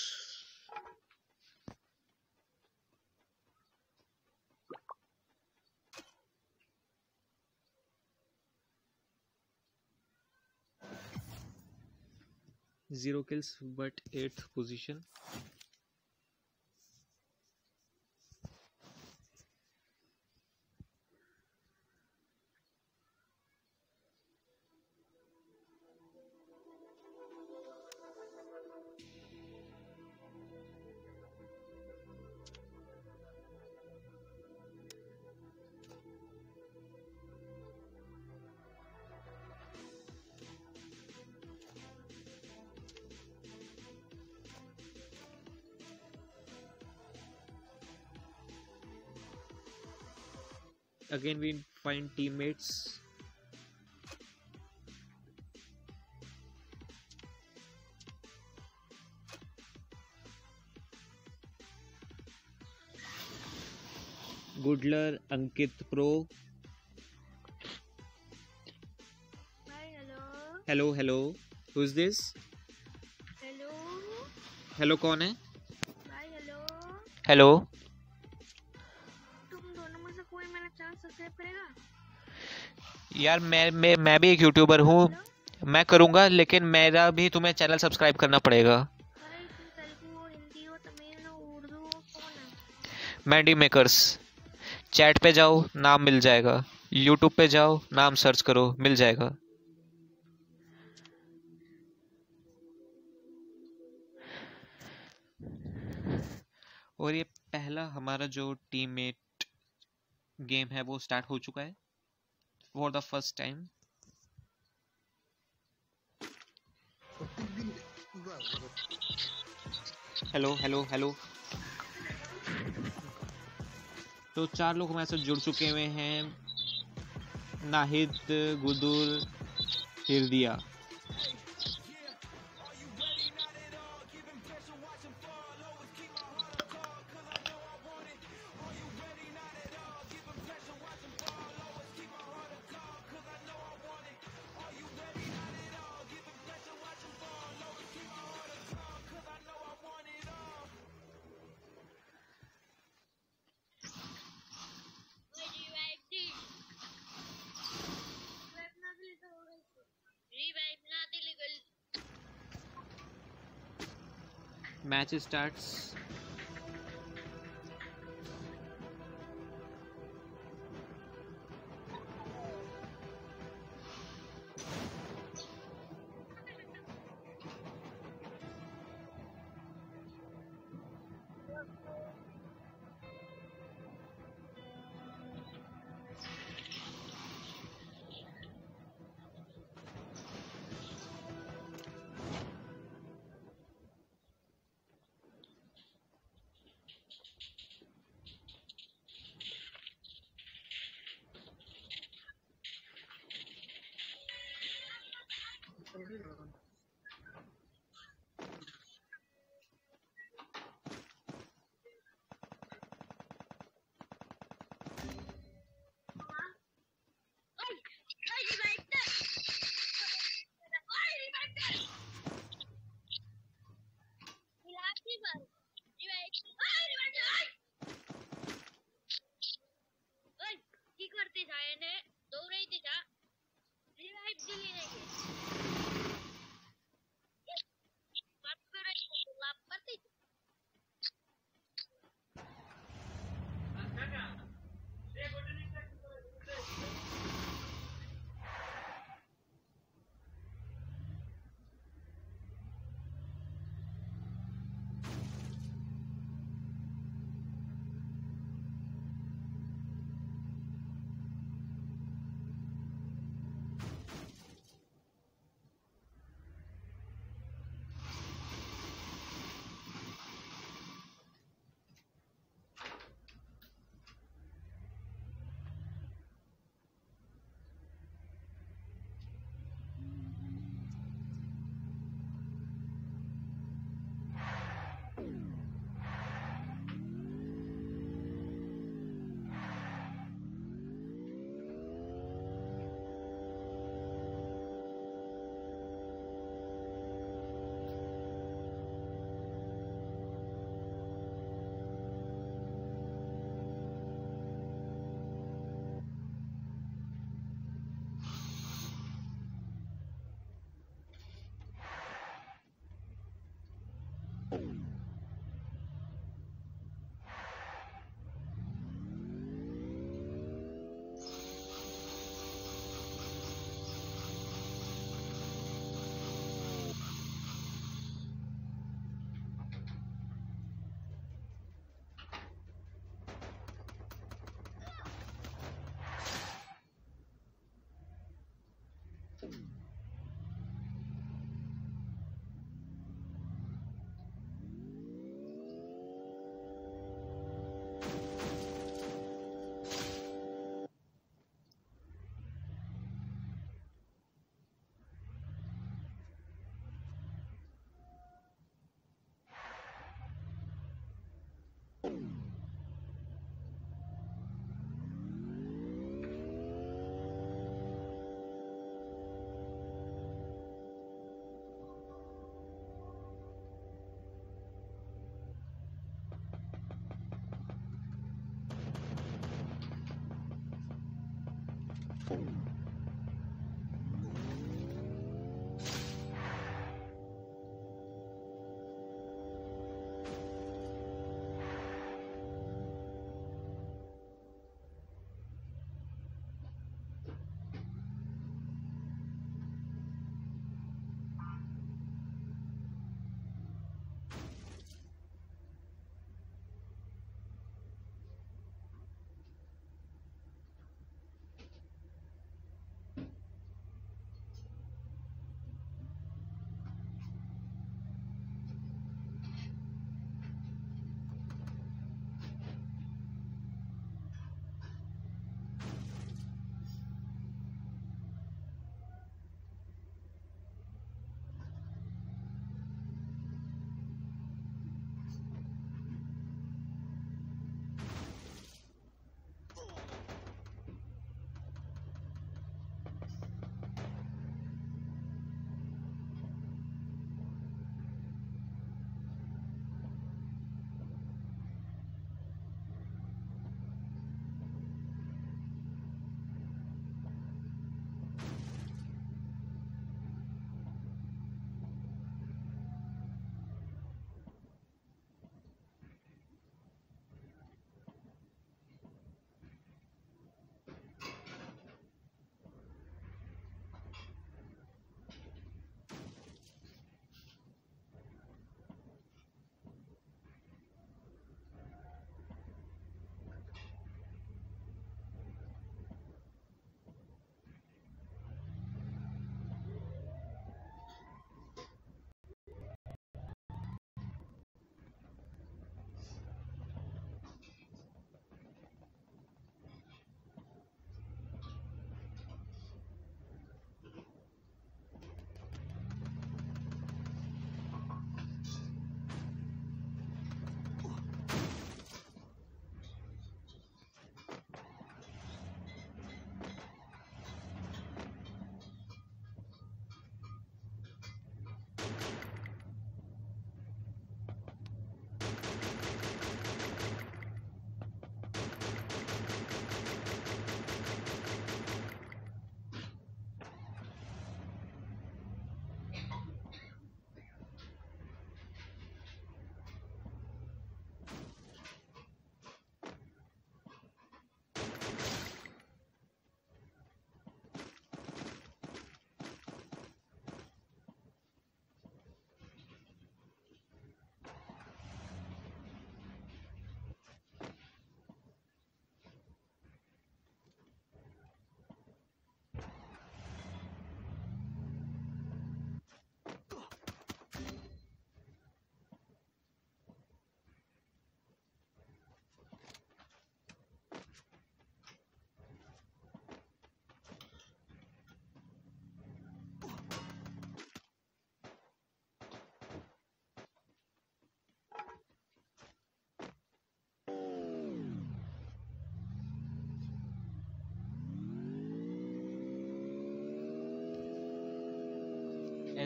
Speaker 1: Zero kills, but 8th position. Again we find teammates. Goodler, Ankit Pro.
Speaker 2: Hi, hello.
Speaker 1: Hello, hello. Who's this?
Speaker 2: Hello.
Speaker 1: Hello, कौन है?
Speaker 2: Bye, hello.
Speaker 1: Hello.
Speaker 2: तुम दोनों में से कोई मेरा चैनल सब्सक्राइब करेगा?
Speaker 1: यार मैं भी एक यूट्यूबर हूँ, मैं करूँगा, लेकिन मेरा भी तुम्हें चैनल सब्सक्राइब करना पड़ेगा।
Speaker 2: भाई तुम तेलुगु हो, हिंदी हो, तमिल हो, उर्दू हो, कौन है?
Speaker 1: मैंडी मेकर्स। चैट पे जाओ, नाम मिल जाएगा। यूट्यूब पे जाओ, नाम सर्च करो, मिल जाएगा। और ये पहला हमारा जो टीममेट गेम है वो स्टार्ट हो चुका है for the first time. Hello hello hello. तो 4 लोग हमारे साथ जुड़ चुके हुए हैं, नाहिद, गुदुर, हिरदिया। Match starts.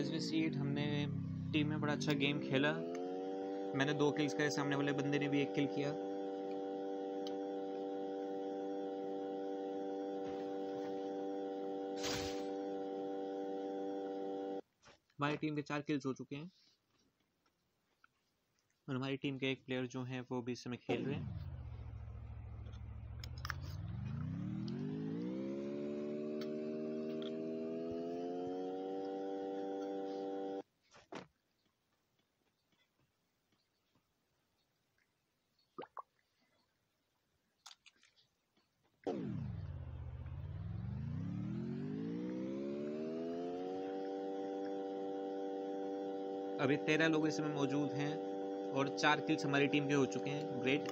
Speaker 1: As we see it, हमने टीम में बड़ा अच्छा गेम खेला। मैंने 2 किल्स करे, सामने वाले बंदे ने भी 1 किल किया। हमारी टीम के 4 किल्स हो चुके हैं और हमारी टीम के एक प्लेयर जो हैं वो भी इस समय खेल रहे हैं। अभी 13 लोग इस समय मौजूद हैं और 4 किल्स हमारी टीम के हो चुके हैं। ग्रेट।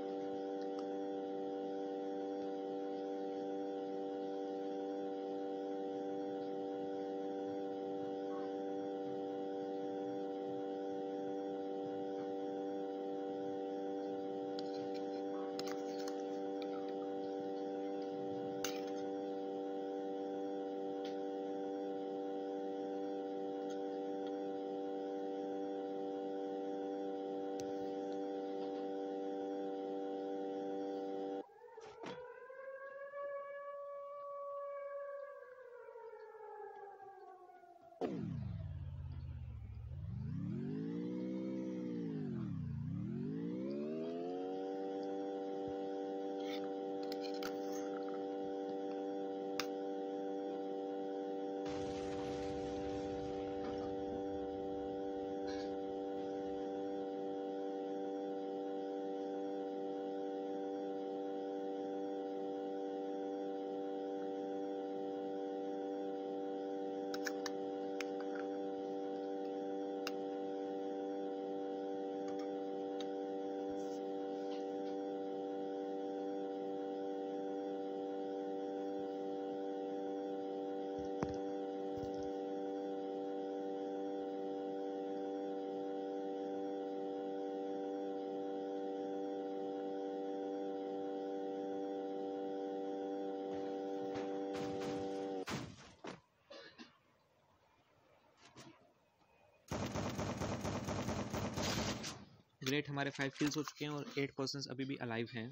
Speaker 1: ग्रेट, हमारे 5 किल्स हो चुके हैं और 8 पर्सन्स अभी भी अलाइव हैं।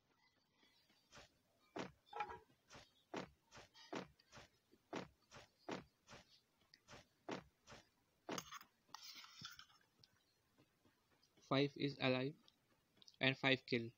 Speaker 1: Five is alive and 5 kill.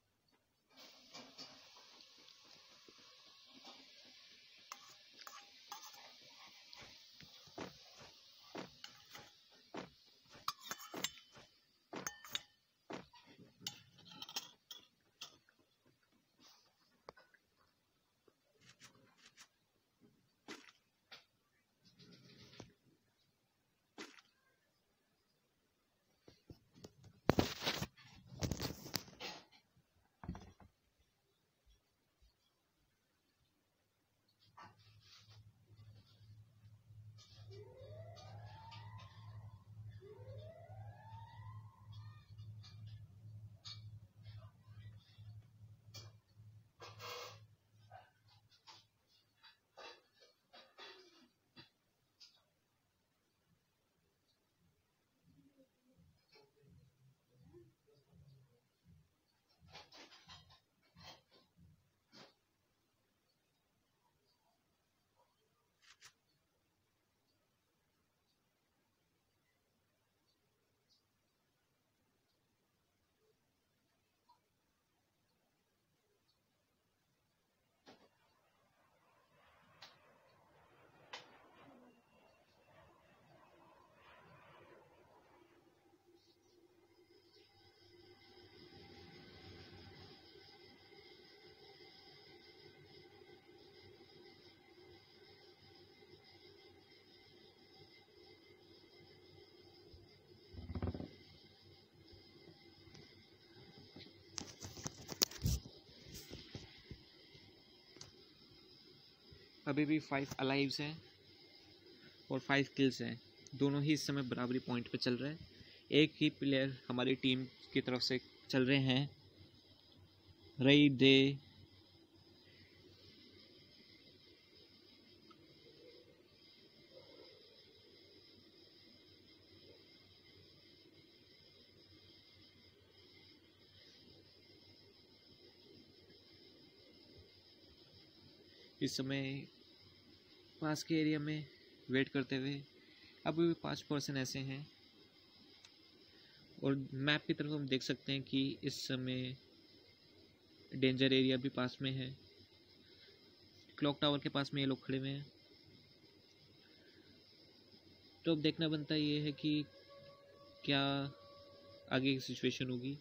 Speaker 1: अभी भी 5 अलाइव्स हैं और 5 किल्स हैं। दोनों ही इस समय बराबरी पॉइंट पे चल रहे हैं। एक ही प्लेयर हमारी टीम की तरफ से चल रहे हैं, रई दे। इस समय पास के एरिया में वेट करते हुए अभी भी 5 पर्सन ऐसे हैं। और मैप की तरफ हम देख सकते हैं कि इस समय डेंजर एरिया भी पास में है। क्लॉक टावर के पास में ये लोग खड़े हुए हैं। तो अब देखना बनता ये है कि क्या आगे की सिचुएशन होगी।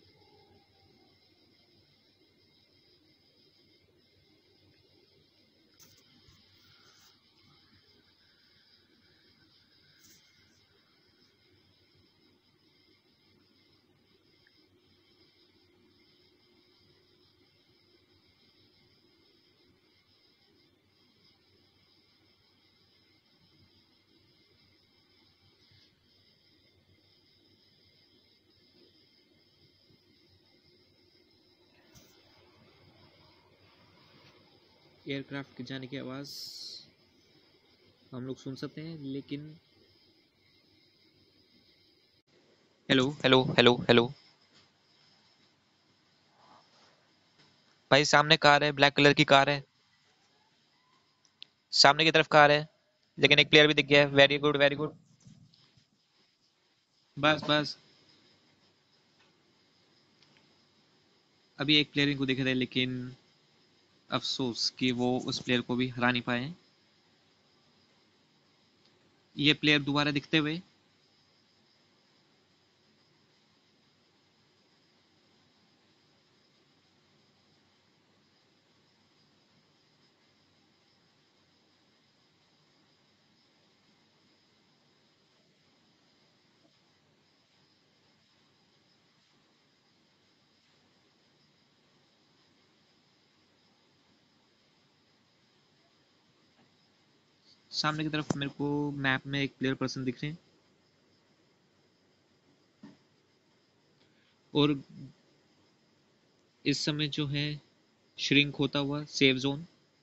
Speaker 1: एयरक्राफ्ट के जाने की आवाज़ हम लोग सुन सकते हैं, लेकिन हेलो हेलो हेलो हेलो भाई, सामने कार है, ब्लैक कलर की कार है, सामने की तरफ कार है, लेकिन एक प्लेयर भी दिख गया है। Very good very good. बस बस, अभी एक प्लेयर इनको दिख रहा है, लेकिन अफसोस कि वो उस प्लेयर को भी हरा नहीं पाए। ये प्लेयर दोबारा दिखते हुए सामने की तरफ मेरे को मैप में एक प्लेयर पर्सन दिख रहे हैं। और इस समय जो है श्रिंक होता हुआ सेफ जोन।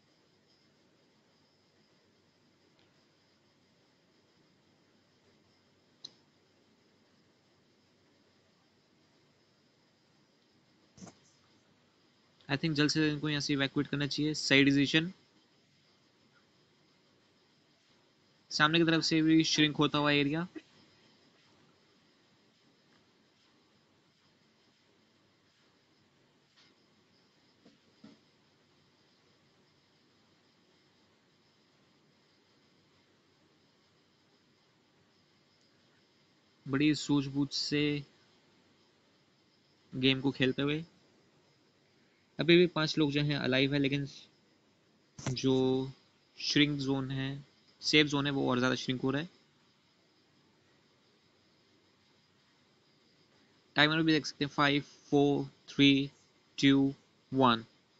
Speaker 1: आई थिंक जल्द से जल्द इनको यहाँ से इवैक्यूएट करना चाहिए। सही डिसीजन। सामने की तरफ से भी श्रिंक होता हुआ एरिया। बड़ी सूझबूझ से गेम को खेलते हुए अभी भी 5 लोग जो हैं अलाइव है, लेकिन जो श्रिंक जोन है, सेफ जोन है, वो और ज़्यादा श्रिंक हो रहा है। टाइमर भी देख सकते हैं। 5 4 3 2 1।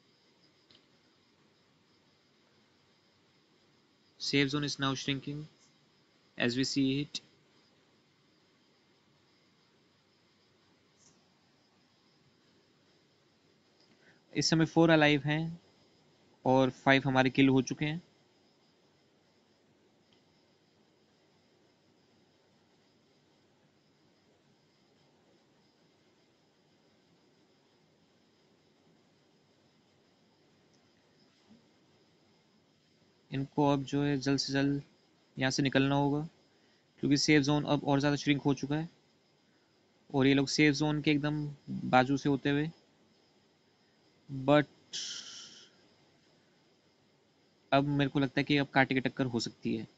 Speaker 1: Safe zone is now shrinking as we see it. इस समय 4 अलाइव हैं और 5 हमारे किल हो चुके हैं। इनको अब जो है जल्द से जल्द यहाँ से निकलना होगा, क्योंकि सेफ जोन अब और ज़्यादा श्रिंक हो चुका है और ये लोग सेफ जोन के एकदम बाजू से होते हुए, बट अब मेरे को लगता है कि अब कांटे की टक्कर हो सकती है।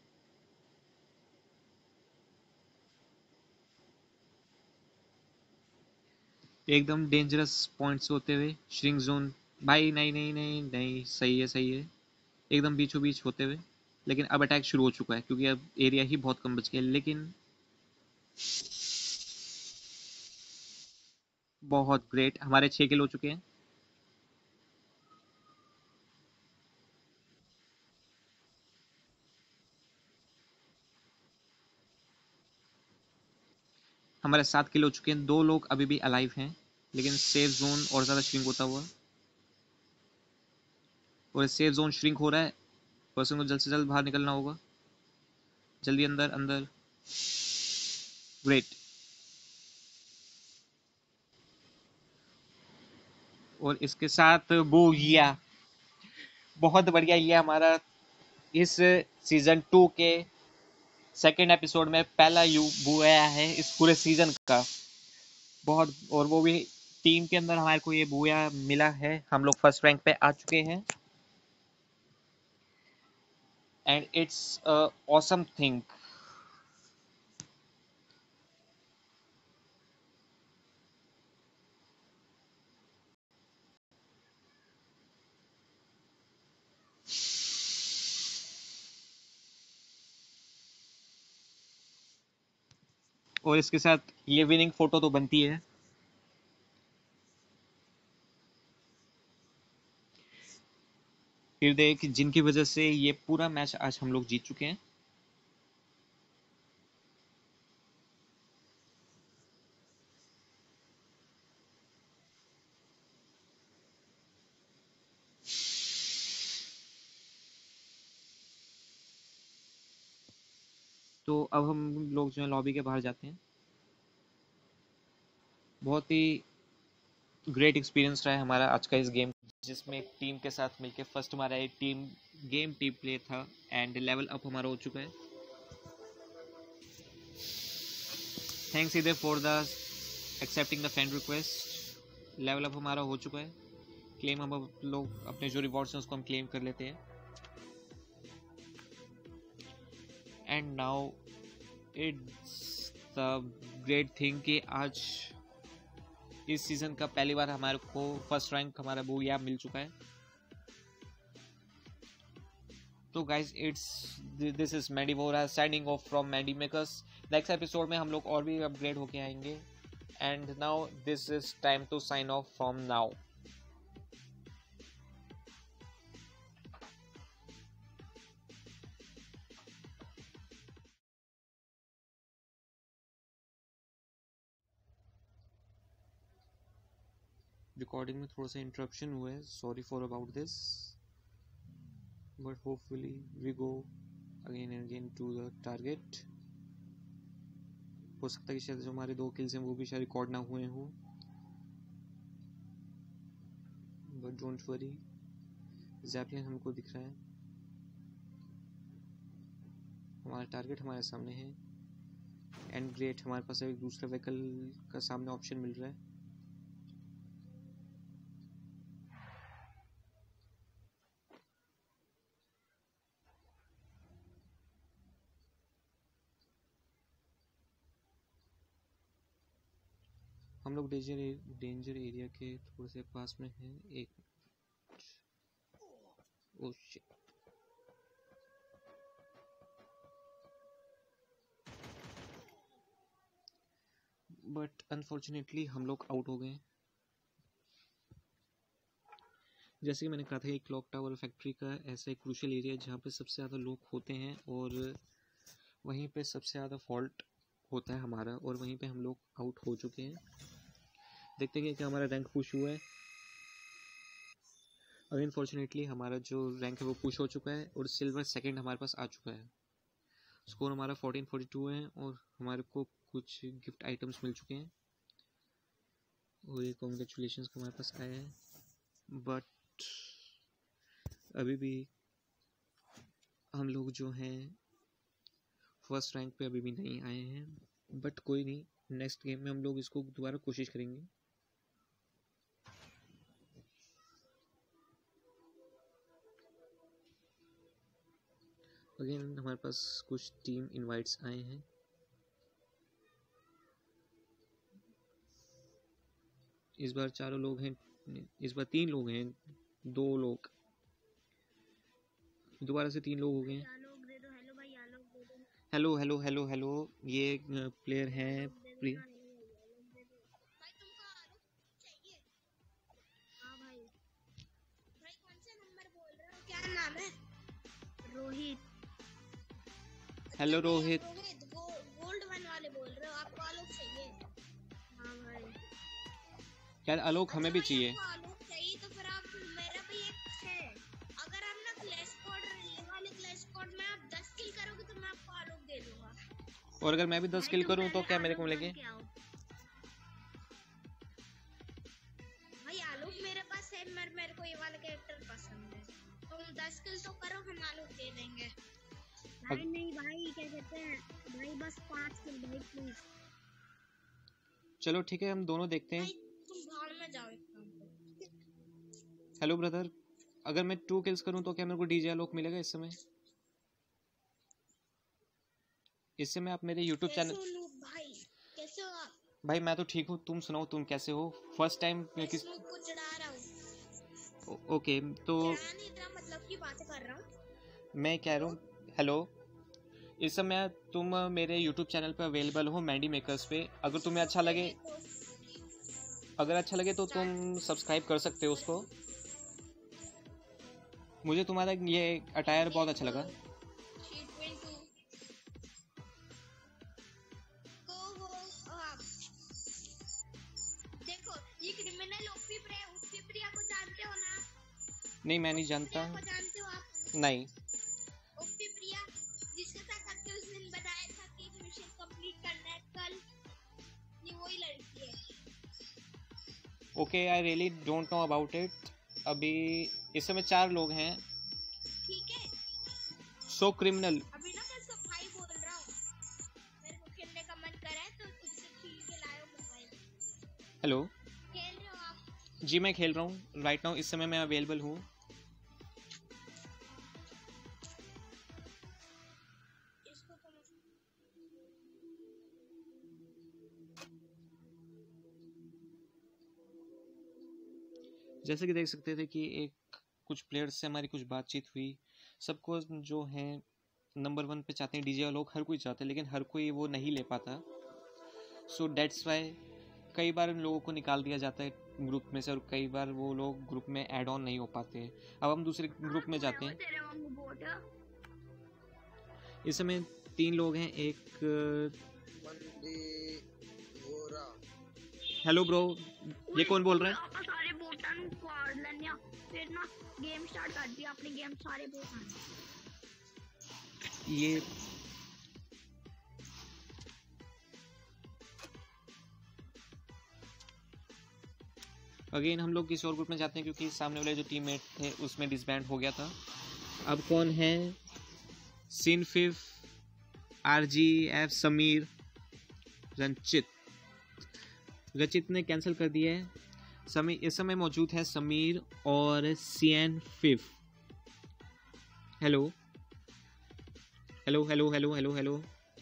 Speaker 1: एकदम डेंजरस पॉइंट से होते हुए श्रिंक जोन। भाई नहीं नहीं नहीं नहीं, सही है सही है, एकदम बीचों बीच होते हुए। लेकिन अब अटैक शुरू हो चुका है, क्योंकि अब एरिया ही बहुत कम बच गया। लेकिन बहुत ग्रेट, हमारे 6 किल हो चुके हैं। हमारे 7 किल हो चुके हैं। 2 लोग अभी भी अलाइव हैं, लेकिन सेफ जोन और ज़्यादा श्रिंक होता हुआ, और सेफ जोन श्रिंक हो रहा है। पर्सन को जल्द से जल्द बाहर निकलना होगा। जल्दी अंदर अंदर। ग्रेट। और इसके साथ बोया बहुत बढ़िया, ये हमारा इस सीजन 2 के सेकेंड एपिसोड में पहला यू बुया है इस पूरे सीजन का। बहुत, और वो भी टीम के अंदर हमारे को ये बुया मिला है, हम लोग फर्स्ट रैंक पे आ चुके हैं एंड इट्स ऑसम थिंग। और इसके साथ ये विनिंग फोटो तो बनती है। फिर देख, जिनकी वजह से ये पूरा मैच आज हम लोग जीत चुके हैं। तो अब हम लोग जो है लॉबी के बाहर जाते हैं। बहुत ही ग्रेट एक्सपीरियंस रहा है हमारा आज का इस गेम, जिसमें टीम के साथ मिलके फर्स्ट हमारा एक टीम प्ले था एंड लेवल अप हमारा हो चुका है। Thanks either for the accepting the friend request. Level up हमारा हो चुका है। क्लेम हम लोग अपने जो रिवॉर्ड्स हैं उसको हम क्लेम कर लेते हैं। And now it's the great thing कि आज इस सीजन का पहली बार हमारे को फर्स्ट रैंक हमारा बुया मिल चुका है। तो गाइज दिस इज मेडिवोरा signing off from Maddy makers. Next episode में हम लोग और भी अपग्रेड होके आएंगे and now this is time to sign off from now. Recording में थोड़ा सा इंटरप्शन हुआ है, sorry for about this, but hopefully we go again and again to the target. हो सकता है कि शायद जो हमारे 2 किल्स हैं वो भी शायद रिकॉर्ड ना हुए हों, बट डोंट वरी, जैपलिन हमको दिख रहा है, हमारा टारगेट हमारे सामने है एंड ग्रेट, हमारे पास एक दूसरा व्हीकल का सामने ऑप्शन मिल रहा है। हम लोग डेंजर एरिया के थोड़े से पास में हैं। एक ओह शिट, बट अनफॉर्चुनेटली हम लोग आउट हो गए। जैसे कि मैंने कहा था कि क्लॉक टावर फैक्ट्री का ऐसा एक क्रूशियल एरिया है जहाँ पे सबसे ज़्यादा लोग होते हैं और वहीं पे सबसे ज़्यादा फॉल्ट होता है हमारा, और वहीं पे हम लोग आउट हो चुके हैं। देखते हैं कि हमारा रैंक पुश हुआ है। और अनफॉर्चुनेटली हमारा जो रैंक है वो पुश हो चुका है और सिल्वर सेकंड हमारे पास आ चुका है। स्कोर हमारा 1442 है और हमारे को कुछ गिफ्ट आइटम्स मिल चुके हैं और ये कॉन्ग्रेचुलेशंस हमारे पास आया है, बट अभी भी हम लोग जो हैं फर्स्ट रैंक पे अभी भी नहीं आए हैं। बट कोई नहीं, नेक्स्ट गेम में हम लोग इसको दोबारा कोशिश करेंगे। अगेन हमारे पास कुछ टीम इनवाइट्स आए हैं। इस बार 4 लोग हैं, इस बार 3 लोग हैं, 2 लोग, दोबारा से 3 लोग हो गए हैं। हेलो हेलो हेलो हेलो, ये प्लेयर हैं प्रिय।
Speaker 2: भाई तुमको आलोक चाहिए? हाँ भाई। भाई कौन सा नंबर बोल रहे हो? क्या नाम है? रोहित।
Speaker 1: हेलो
Speaker 2: अच्छा,
Speaker 1: रोहित।
Speaker 2: रोहित गोल्ड 1 वाले बोल रहे हो? आपको आलोक चाहिए? हाँ भाई।
Speaker 1: यार आलोक हमें भी
Speaker 2: भाई,
Speaker 1: चाहिए।
Speaker 2: आपको आलोक चाहिए तो फिर आप, मेरा भी एक है। अगर आप ना क्लैश स्क्वाड वाले क्लैश स्क्वाड में आप 10 किल करोगे तो मैं आपको आलोक दे दूंगा।
Speaker 1: और अगर मैं भी 10 किल करूं तो क्या मेरे को मिलेंगे?
Speaker 2: भाई आलोक मेरे पास है, मेरे को ये वाला कैरेक्टर पसंद है, तुम 10 किल तो करो, हम आलू दे देंगे। भाई नहीं भाई, क्या कहते हैं भाई, बस 5 किल भाई प्लीज।
Speaker 1: चलो ठीक है, हम दोनों देखते हैं।
Speaker 2: भाई तुम भाड़ में जाओ एक काम करो।
Speaker 1: हेलो ब्रदर, अगर मैं 2 किल्स करूं तो क्या मेरे को डीजे आलोक मिलेगा इस समय? इस समय आप मेरे यूट्यूब
Speaker 2: कैसे
Speaker 1: चैनल।
Speaker 2: हो नूब भाई, कैसे हो आप?
Speaker 1: भाई मैं तो ठीक हूँ, तुम सुनाओ, तुम कैसे हो? फर्स्ट टाइम
Speaker 2: मैं
Speaker 1: किस।
Speaker 2: स्नूप को चढ़ा रहा हूँ।
Speaker 1: ओके तो
Speaker 2: चढ़ा नहीं रहा, मतलब की बातें कर रहा हूँ।
Speaker 1: मैं कह रहा हूँ हेलो, इस समय तुम मेरे यूट्यूब चैनल पे अवेलेबल हो मैंडी मेकर्स पे। अगर तुम्हें अच्छा लगे, अगर अच्छा लगे तो तुम सब्सक्राइब कर सकते हो उसको। मुझे तुम्हारा ये अटायर बहुत अच्छा लगा।
Speaker 2: देखो ये क्रिमिनल ओपी प्रिया को जानते हो ना?
Speaker 1: नहीं मैं नहीं जानता।
Speaker 2: प्रिया को जानते हो आप?
Speaker 1: नहीं।
Speaker 2: ओपी प्रिया जिसके साथ आपने उस दिन बताया था कि एक मिशन कंप्लीट करना है कल, ये वही लड़की है।
Speaker 1: Okay I really don't know about it. अभी इस समय 4 लोग हैं।
Speaker 2: ठीक है,
Speaker 1: सो क्रिमिनल।
Speaker 2: अभी ना मैं सब भाई बोल रहा हूँ, मेरे को खेलने का मन कर रहा है तो तुझसे छीन के लाया मोबाइल।
Speaker 1: हेलो
Speaker 2: खेल रहे हो आप?
Speaker 1: जी मैं खेल रहा हूँ राइट नाउ, इस समय मैं अवेलेबल हूँ।
Speaker 2: इसको तो
Speaker 1: जैसे कि देख सकते थे कि एक कुछ प्लेयर्स से हमारी कुछ बातचीत हुई। सबको जो है नंबर 1 पे चाहते हैं, डीजे लोग हर कोई चाहते हैं, लेकिन हर कोई वो नहीं ले पाता। सो डेट्स वाई कई बार उन लोगों को निकाल दिया जाता है ग्रुप में से, और कई बार वो लोग ग्रुप में ऐड ऑन नहीं हो पाते। अब हम दूसरे ग्रुप में जाते हैं। इस समय 3 लोग हैं। एक हेलो ब्रो, ये कौन बोल रहा है?
Speaker 2: सारे बोटन फाड़ लेने फिर ना गेम स्टार्ट कर दिया, अपने गेम सारे बोटन।
Speaker 1: ये अगेन हम लोग किसी और ग्रुप में जाते हैं क्योंकि सामने वाले जो टीममेट थे उसमें डिसबैंड हो गया था। अब कौन है? सिनफिफ, RGF, समीर, रंचित। रचित ने कैंसिल कर दिया है। इस समय मौजूद है समीर और CN5। Hello hello hello hello hello hello.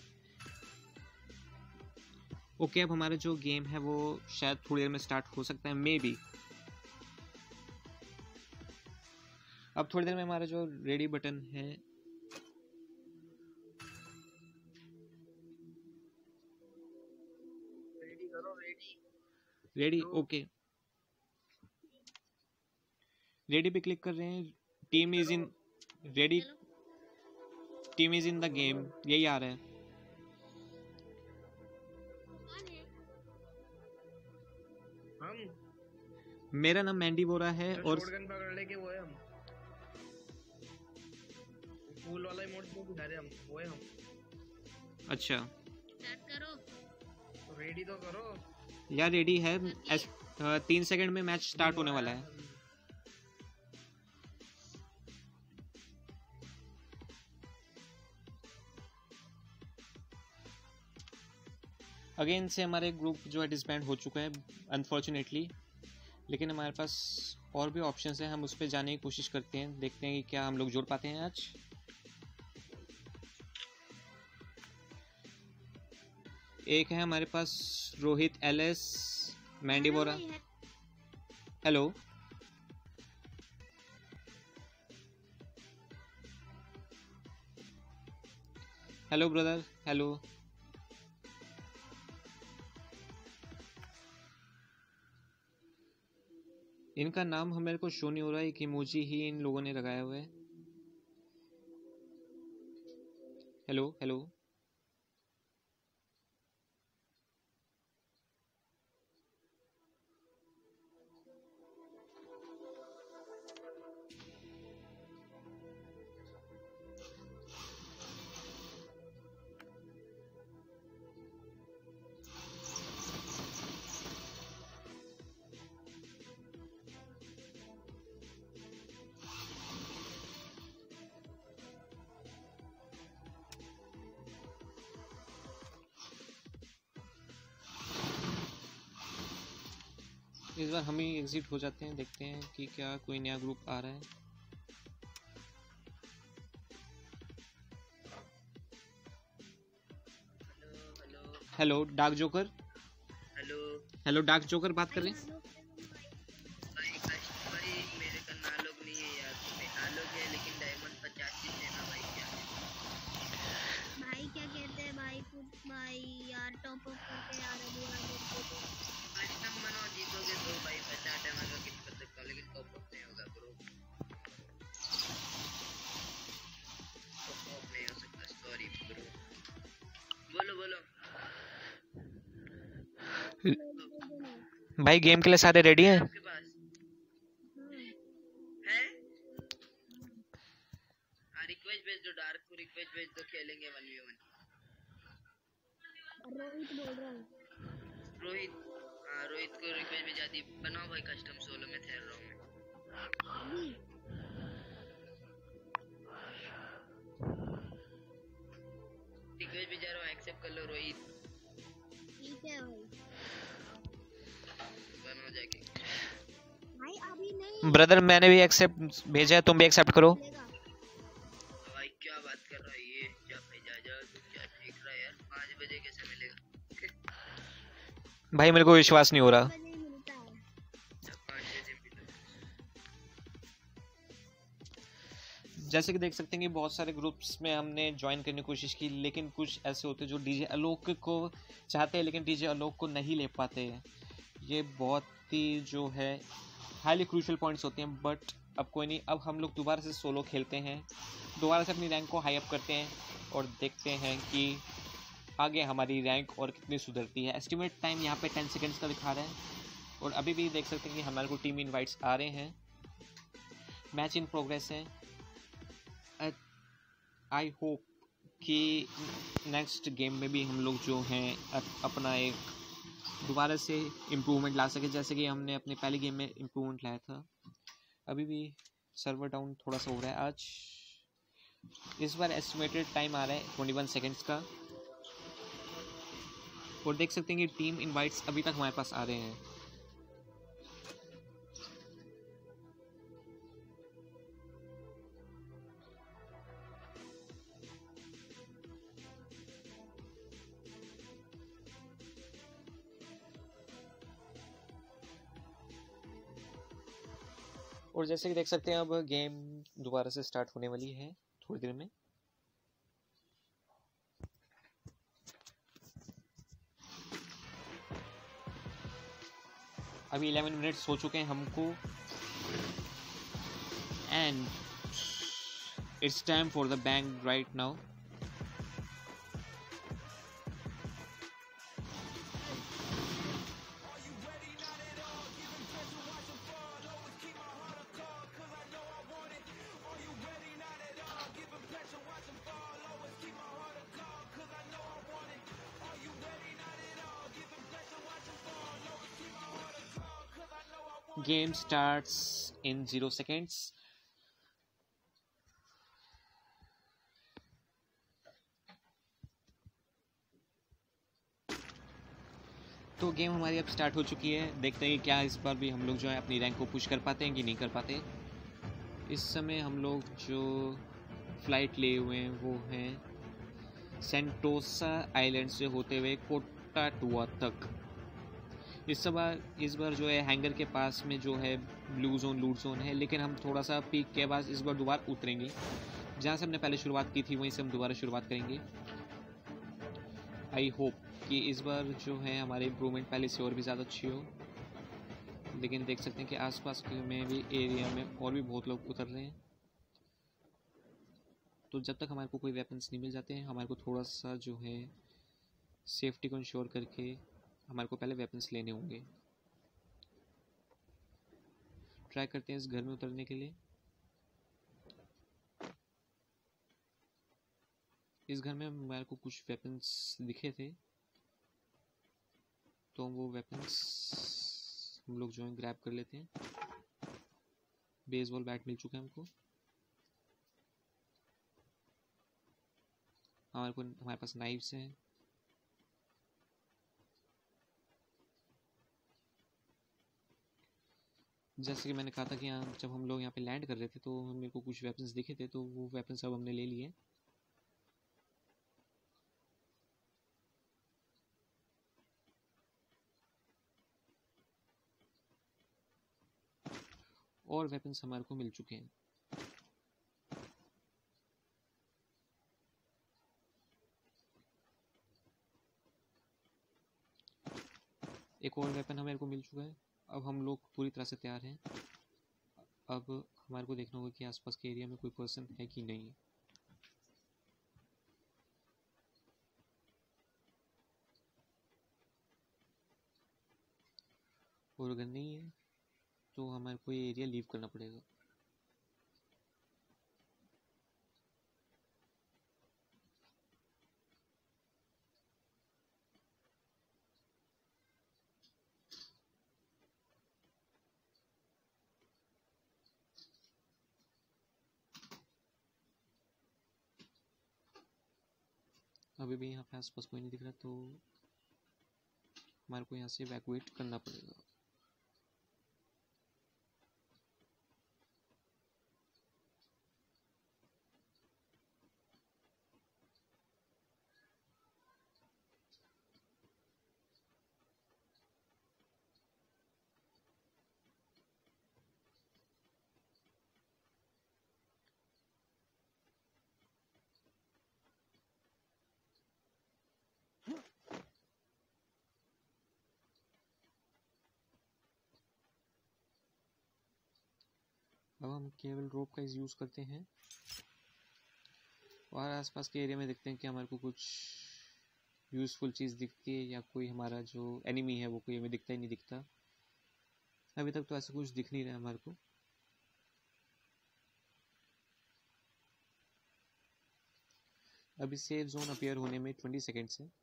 Speaker 1: Okay अब हमारा जो गेम है वो शायद थोड़ी देर में स्टार्ट हो सकता है, मे बी। अब थोड़ी देर में हमारा जो रेडी बटन है
Speaker 3: रेडी करो, रेडी
Speaker 1: रेडी। ओके रेडी पे क्लिक कर रहे हैं। Team is in ready, team is in the game, यही आ रहा है।
Speaker 3: हम
Speaker 1: मेरा नाम मैंडी बोरा है और
Speaker 3: शॉटगन पकड़ लेके वो है हम, फूल वाला इमोट जो दिखा रहे हम वो है हम।
Speaker 1: अच्छा
Speaker 2: स्टार्ट करो,
Speaker 3: तो रेडी तो करो
Speaker 1: यार, रेडी है। 3 सेकंड में मैच स्टार्ट होने वाला है। अगेन से हमारे ग्रुप जो है डिसबैंड हो चुका है अनफॉर्चुनेटली, लेकिन हमारे पास और भी ऑप्शंस हैं। हम उस पर जाने की कोशिश करते हैं, देखते हैं कि क्या हम लोग जोड़ पाते हैं आज। एक है हमारे पास Rohit LS, Mandy Bora. Hello hello brother, hello. इनका नाम हमारे को शो नहीं हो रहा है, एक इमोजी ही इन लोगों ने लगाया हुआ है। हेलो हेलो इस बार हम ही एग्जिट हो जाते हैं, देखते हैं कि क्या कोई नया ग्रुप आ रहा है। Hello dark joker.
Speaker 3: Hello
Speaker 1: hello dark joker बात कर
Speaker 2: भाई
Speaker 1: रहे हैं।
Speaker 3: भाई मेरे का नालोग नहीं है यार, तुम्हें नालोग है लेकिन डायमंड 85 देना भाई। क्या
Speaker 2: भाई क्या कहते हैं भाई, कुछ भाई यार टॉप अप करके यार अभी आगे
Speaker 3: कस्टम बनाओ, जीतोगे तो भाई 50 डायमंड का किट कर सकता हूँ, लेकिन टॉप अप नहीं होगा ब्रो, टॉप अप नहीं हो सकता, सॉरी ब्रो। बोलो बोलो
Speaker 1: भाई गेम के लिए सारे रेडी हैं?
Speaker 3: आपके पास है? हाँ रिक्वेस्ट भेज दो, डार्क को रिक्वेस्ट भेज दो, खेलेंगे 1v1।
Speaker 2: रोहित बोल रहा हूँ।
Speaker 3: रोहित, हाँ रोहित को रिक्वेस्ट भेजा दी, बनाओ भाई कस्टम सोलो में खेल रहा हूँ मैं।
Speaker 2: अभी
Speaker 3: रिक्वेस्ट भेजा रहा हूँ, एक्सेप्ट कर लो रोहित,
Speaker 2: ठीक है भाई।
Speaker 3: बनाओ जाके।
Speaker 2: भाई अभी नहीं
Speaker 1: ब्रदर मैंने भी एक्सेप्ट भेजा है, तुम भी एक्सेप्ट करो।
Speaker 2: मिलेगा।
Speaker 3: भाई क्या बात कर रहा है ये, जा भाई जा जा, तू क्या देख रहा है यार, 5 बजे कैसे मिलेगा?
Speaker 1: भाई मेरे को विश्वास नहीं हो रहा।
Speaker 2: बजे ही मिलता है।
Speaker 3: जब 5 बजे मिलेगा।
Speaker 1: जैसे कि देख सकते हैं कि बहुत सारे ग्रुप्स में हमने ज्वाइन करने की कोशिश की, लेकिन कुछ ऐसे होते हैं जो डीजे आलोक को चाहते हैं लेकिन डीजे आलोक को नहीं ले पाते हैं। ये बहुत ही जो है हाईली क्रूशियल पॉइंट्स होते हैं, बट अब कोई नहीं, अब हम लोग दोबारा से सोलो खेलते हैं, दोबारा से अपनी रैंक को हाई अप करते हैं और देखते हैं कि आगे हमारी रैंक और कितनी सुधरती है। एस्टिमेट टाइम यहाँ पे 10 सेकेंड्स का दिखा रहा है और अभी भी देख सकते हैं कि हमारे को टीम इनवाइट्स आ रहे हैं, मैच इन प्रोग्रेस है। आई होप कि नेक्स्ट गेम में भी हम लोग जो हैं अपना एक दोबारा से इम्प्रूवमेंट ला सके, जैसे कि हमने अपने पहले गेम में इम्प्रूवमेंट लाया था। अभी भी सर्वर डाउन थोड़ा सा हो रहा है आज। इस बार एस्टिमेटेड टाइम आ रहा है 21 सेकेंड्स का और देख सकते हैं कि टीम इनवाइट्स अभी तक हमारे पास आ रहे हैं। और जैसे कि देख सकते हैं अब गेम दोबारा से स्टार्ट होने वाली है थोड़ी देर में। अभी 11 मिनट्स हो चुके हैं हमको and it's time for the bang right now. Game starts in 0 seconds. तो गेम हमारी अब स्टार्ट हो चुकी है, देखते हैं कि क्या इस बार भी हम लोग जो है अपनी रैंक को पुश कर पाते हैं कि नहीं कर पाते। इस समय हम लोग जो फ्लाइट लिए हुए हैं वो हैं सेंटोसा आइलैंड से होते हुए कोटाटुआ तक। इस बार जो है हैंगर के पास में जो है ब्लू जोन लूट जोन है, लेकिन हम थोड़ा सा पीक के बाद इस बार दोबारा उतरेंगे, जहाँ से हमने पहले शुरुआत की थी वहीं से हम दोबारा शुरुआत करेंगे। आई होप कि इस बार जो है हमारी इम्प्रूवमेंट पहले से और भी ज़्यादा अच्छी हो, लेकिन देख सकते हैं कि आसपास में भी एरिया में और भी बहुत लोग उतर रहे हैं। तो जब तक हमारे को कोई वेपन्स नहीं मिल जाते हैं, हमारे को थोड़ा सा जो है सेफ्टी को इंश्योर करके हमारे को पहले वेपन्स लेने होंगे। ट्राई करते हैं इस घर में उतरने के लिए। इस घर में हमारे को कुछ वेपन्स दिखे थे, तो वो वेपन्स हम लोग जो है ग्रैब कर लेते हैं। बेसबॉल बैट मिल चुका है हमको। हमारे पास नाइफ्स हैं। जैसे कि मैंने कहा था कि यहाँ जब हम लोग यहाँ पे लैंड कर रहे थे तो मेरे को कुछ वेपन्स दिखे थे, तो वो वेपन्स अब हमने ले लिए। और वेपन्स हमारे को मिल चुके हैं। एक और वेपन हमारे को मिल चुका है। अब हम लोग पूरी तरह से तैयार हैं। अब हमारे को देखना होगा कि आसपास के एरिया में कोई पर्सन है कि नहीं। और अगर नहीं है तो हमारे को ये एरिया लीव करना पड़ेगा। अभी भी यहाँ पे आसपास कोई नहीं दिख रहा, तो हमारे को यहाँ से इवैक्यूएट करना पड़ेगा। अब हम केवल रोप का यूज़ करते हैं और आसपास के एरिया में देखते हैं कि हमारे को कुछ यूज़फुल चीज़ दिखती है या कोई हमारा जो एनिमी है वो कोई हमें दिखता ही नहीं दिखता। अभी तक तो ऐसा कुछ दिख नहीं रहा है हमारे को। अभी सेफ जोन अपीयर होने में 20 सेकेंड्स है।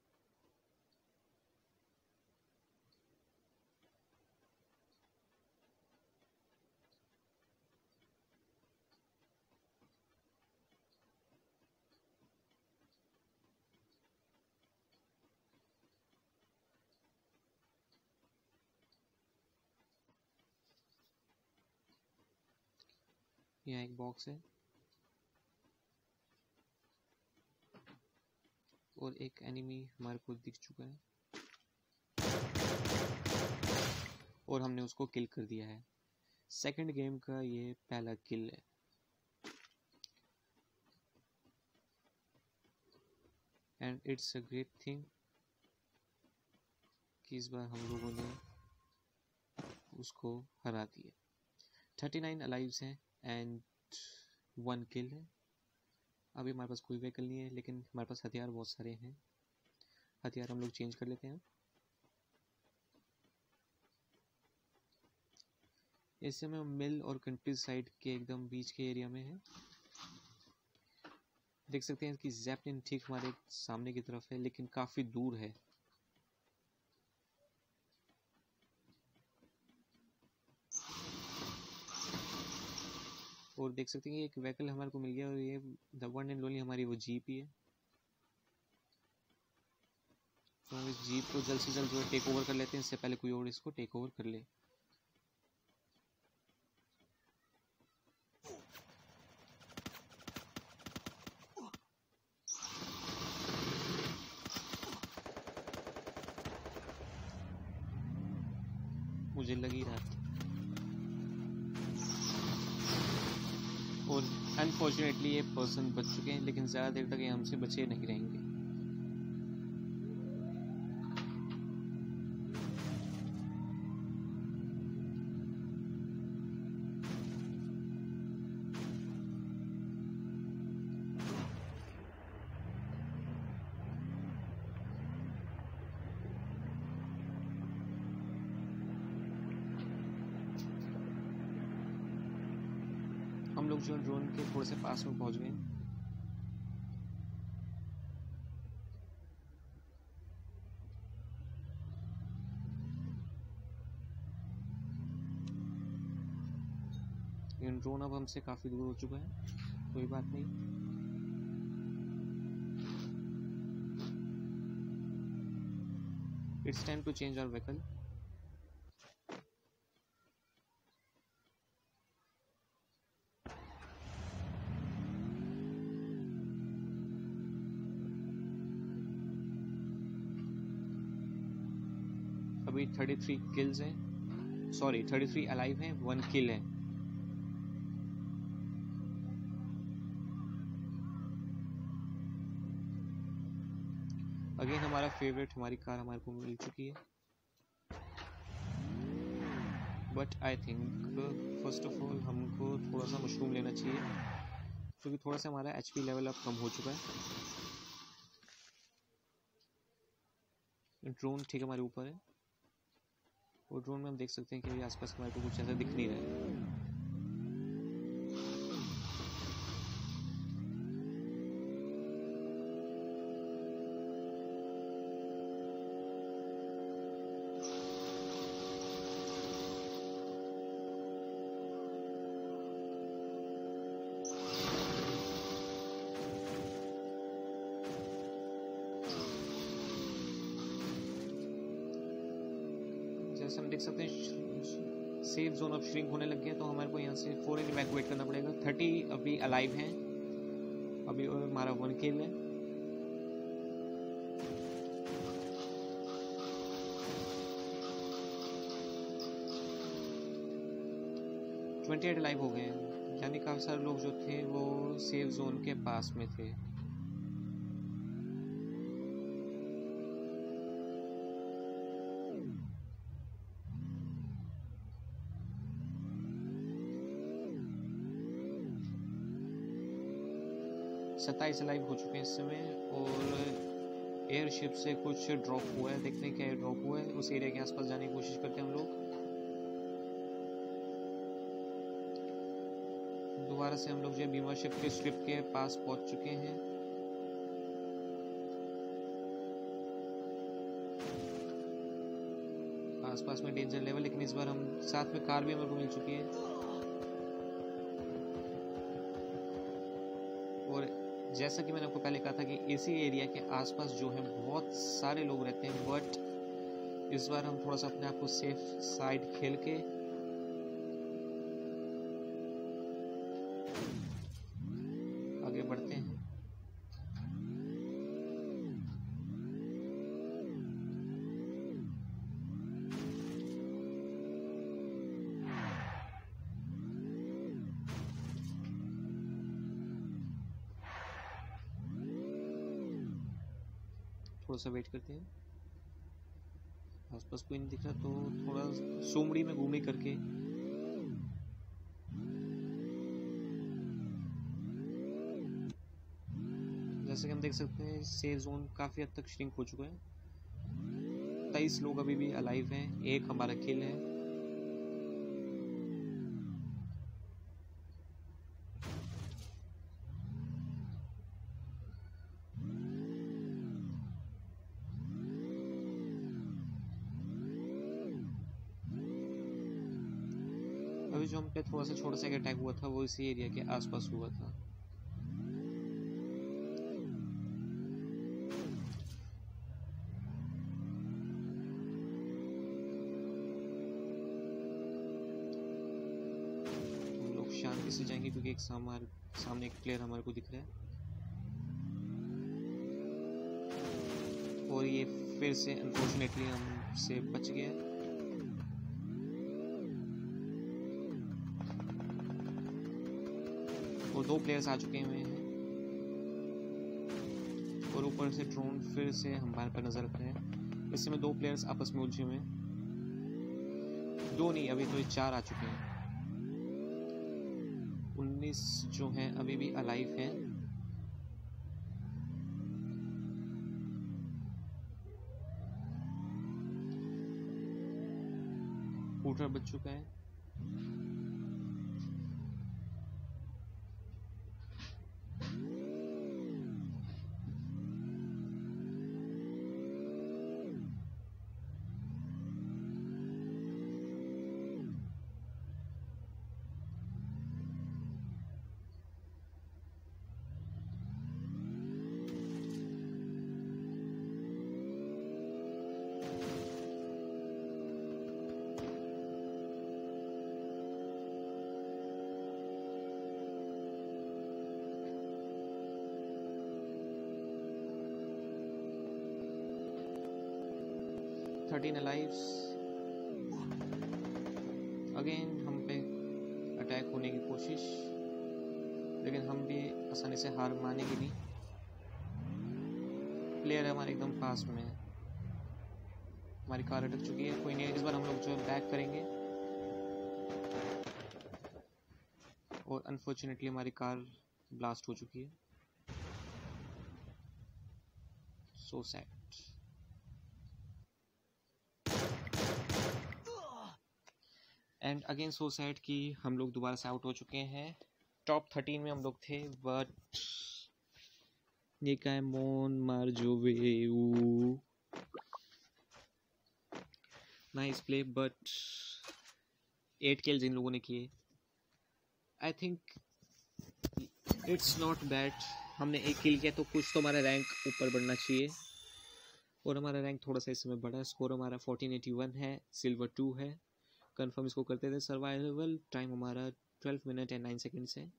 Speaker 1: यहाँ एक बॉक्स है और एक एनिमी हमारे को दिख चुका है और हमने उसको किल कर दिया है। सेकंड गेम का ये पहला किल है। And it's a great thing कि इस बार हम लोगों ने उसको हरा दिया। 39 अलाइव्स हैं एंड 1 किल है। अभी हमारे पास कोई व्हीकल नहीं है, लेकिन हमारे पास हथियार बहुत सारे हैं। हथियार हम लोग चेंज कर लेते हैं। इस समय हम मिल और कंट्री साइड के एकदम बीच के एरिया में हैं। देख सकते हैं कि जैपलिन ठीक हमारे सामने की तरफ है, लेकिन काफ़ी दूर है। और देख सकते हैं कि एक व्हीकल हमारे को मिल गया और ये द वन एंड ओनली हमारी वो जीप ही है। तो हम इस जीप को जल्द से जल्द जो है टेक ओवर कर लेते हैं, इससे पहले कोई और इसको टेक ओवर कर ले। मुझे लग ही रहा था। और अनफॉर्चुनेटली ये पर्सन बच चुके हैं, लेकिन ज़्यादा देर तक ये हमसे बचे नहीं रहेंगे। हम लोग जो ड्रोन के थोड़े से पास में पहुंच गए हैं। लेकिन ड्रोन अब हमसे काफ़ी दूर हो चुका है। कोई बात नहीं। It's time to change our vehicle. अभी 33 किल्स हैं, सॉरी 33 अलाइव हैं, 1 किल है। अगेन हमारा फेवरेट, हमारी कार हमारे को मिल चुकी है। But I think first of all हमको थोड़ा सा मशरूम लेना चाहिए, क्योंकि थोड़ा सा हमारा एचपी लेवल अब कम हो चुका है। ड्रोन ठीक हमारे ऊपर है, और ड्रोन में हम देख सकते हैं कि अभी आसपास हमारे को कुछ ऐसा दिख नहीं रहा है। जैसे हम देख सकते हैं सेफ जोन अब श्रिंक होने लग गया, तो हमारे को यहाँ से फौरन इवैक्यूएट करना पड़ेगा। 30 अभी अलाइव हैं, अभी हमारा 1 किल है। ट्वेंटी 28 अलाइव हो गए हैं, यानी काफ़ी सारे लोग जो थे वो सेफ जोन के पास में थे। सत्ताईस लाइव हो चुके हैं इस समय, और एयरशिप से कुछ ड्रॉप हुआ है, देखते हैं क्या ड्रॉप हुआ है। उस एरिया के आसपास जाने की कोशिश करते हैं हम लोग। दोबारा से हम लोग जो बीमा शिप के स्ट्रिप के पास पहुंच चुके हैं। आसपास में डेंजर लेवल, लेकिन इस बार हम साथ में कार भी हमें को मिल चुकी है। और जैसा कि मैंने आपको पहले कहा था कि इसी एरिया के आसपास जो है बहुत सारे लोग रहते हैं, बट इस बार हम थोड़ा सा अपने आप को सेफ साइड खेल के आगे बढ़ते हैं। थोड़ा सा वेट करते हैं, आसपास कोई नहीं दिख रहा तो थोड़ा सोमड़ी में घूमे करके जैसे कि हम देख सकते हैं सेफ जोन काफ़ी हद तक श्रिंक हो चुका है। 23 लोग अभी भी अलाइव हैं, 1 हमारा किल है। अभी जो हम पे थोड़ा सा छोटा सा अटैक हुआ था वो इसी एरिया के आसपास हुआ था। हम लोग शांति से जाएंगे क्योंकि एक सामने एक प्लेयर हमारे को दिख रहा है, और ये फिर से अनफॉर्चुनेटली हमसे बच गया। और 2 प्लेयर्स आ चुके हुए हैं, और ऊपर से ड्रोन फिर से हमारे पर नजर रख रहे हैं। इस समय 2 प्लेयर्स आपस में उलझे हुए हैं, 2 नहीं अभी तो 4 आ चुके हैं। 19 जो हैं अभी भी अलाइव हैं। पूरा बच चुका है। 13 अलाइव्स। अगेन हम पे अटैक होने की कोशिश, लेकिन हम भी आसानी से हार मानेंगे नहीं। प्लेयर हमारे एकदम पास में है, हमारी कार अटक चुकी है। कोई नहीं, इस बार हम लोग जो है बैक करेंगे, और अनफॉर्चुनेटली हमारी कार ब्लास्ट हो चुकी है। So sad. And again so sad कि हम लोग दोबारा से आउट हो चुके हैं। टॉप 13 में हम लोग थे, बट ये क्या है, मोन मार जो वे नाइस प्ले, बट 8 किल्स इन लोगों ने किए। I think it's not bad, हमने 1 किल किया तो कुछ तो हमारा रैंक ऊपर बढ़ना चाहिए, और हमारा रैंक थोड़ा सा इस समय बढ़ा है। स्कोर हमारा 1481 है, सिल्वर 2 है। कंफर्म इसको करते थे। सर्वाइवल टाइम हमारा 12 मिनट एंड 9 सेकेंड्स है,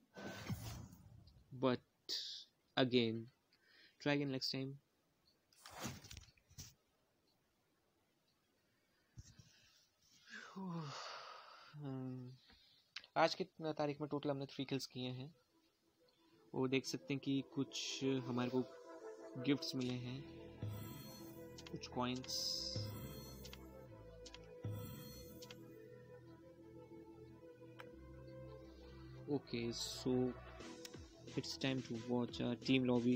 Speaker 1: but again try again next time. आज की तारीख में टोटल हमने 3 किल्स किए हैं, और देख सकते हैं कि कुछ हमारे को गिफ्ट्स मिले हैं, कुछ coins. Okay, so it's time to watch our team lobby.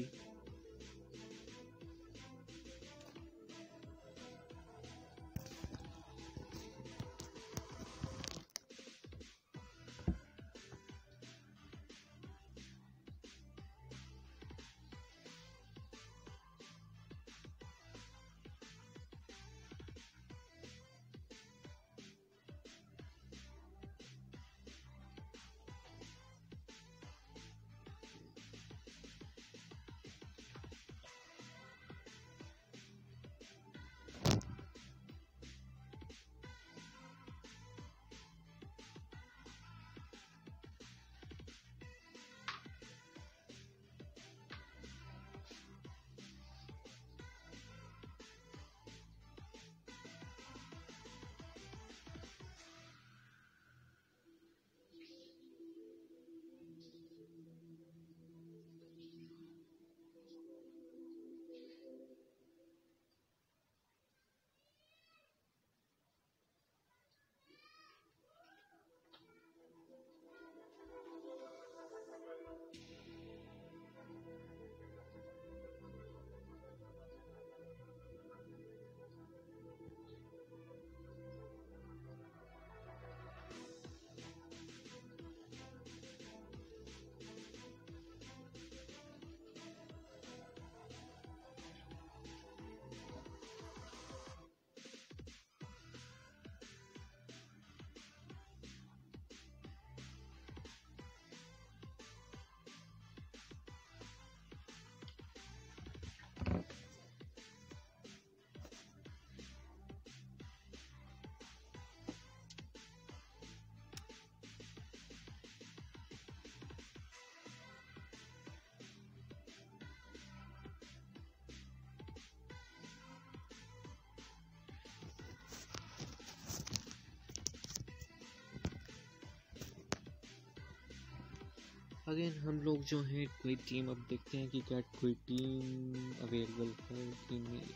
Speaker 1: Again हम लोग जो हैं कोई टीम, अब देखते हैं कि क्या कोई टीम अवेलेबल है कि नहीं।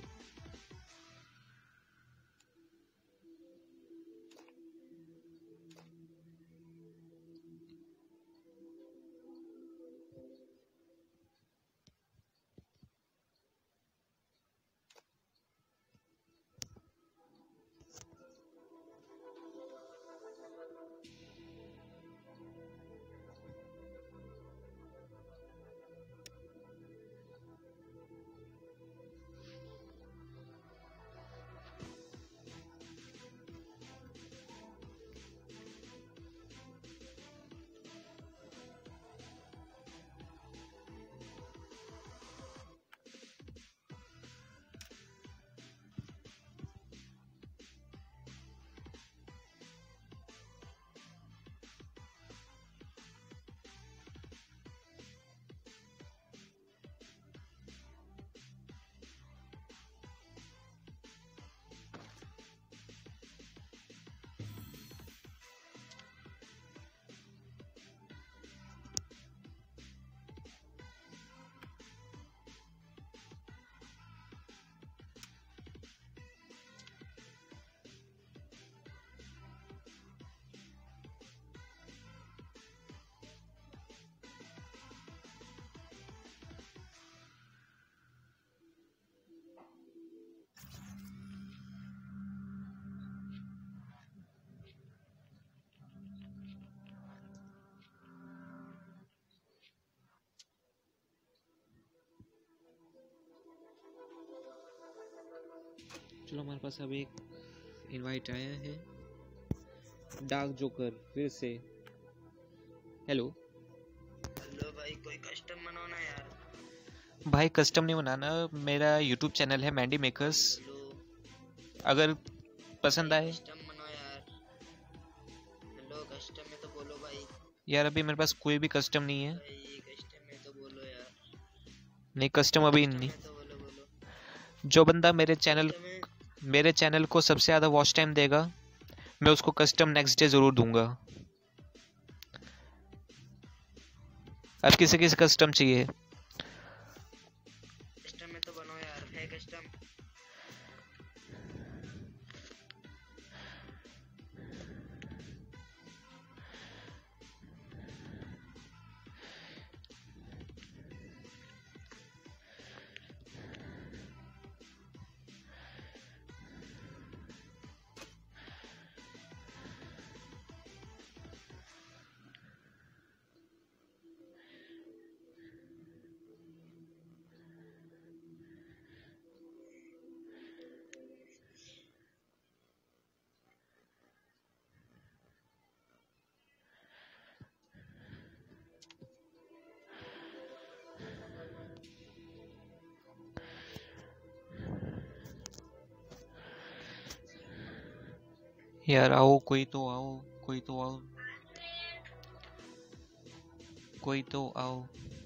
Speaker 1: चलो हमारे पास अब एक इनवाइट आया है, डार्क जोकर फिर से। हेलो
Speaker 3: हेलो भाई, कोई कस्टम बनाना यार।
Speaker 1: भाई, कस्टम नहीं बनाना, मेरा यूट्यूब चैनल है मैंडी मेकर्स,
Speaker 3: हेलो
Speaker 1: अगर पसंद आए।
Speaker 3: कस्टम बनाओ यार। हेलो कस्टम में तो बोलो भाई।
Speaker 1: यार अभी मेरे पास कोई भी कस्टम नहीं है।
Speaker 3: भाई कस्टम में तो बोलो यार।
Speaker 1: नहीं, कस्टम अभी
Speaker 3: कस्टम
Speaker 1: नहीं।
Speaker 3: में तो बोलो बोलो।
Speaker 1: जो बंदा
Speaker 3: कस्टम में
Speaker 1: मेरे चैनल को सबसे ज़्यादा वॉच टाइम देगा, मैं उसको कस्टम नेक्स्ट डे ज़रूर दूंगा। अब किसे किसे कस्टम चाहिए?
Speaker 3: कस्टम में तो बनाओ यार। है कस्टम?
Speaker 1: यार आओ, कोई तो आओ, कोई तो आओ, कोई तो आओ।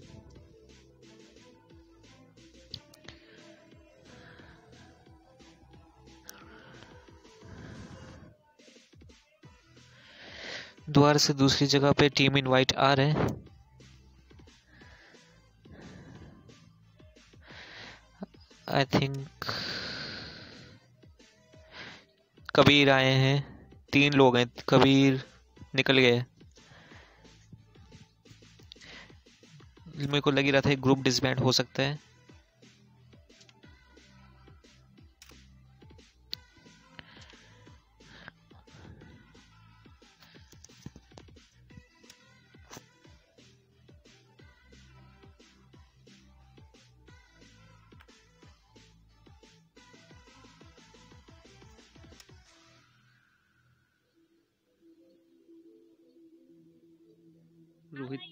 Speaker 1: द्वार से दूसरी जगह पे टीम इनवाइट आ रहे हैं। आई थिंक कबीर आए हैं, 3 लोग हैं, कबीर निकल गए। मेरे को लग ही रहा था ग्रुप डिसबैंड हो सकता है। रोहित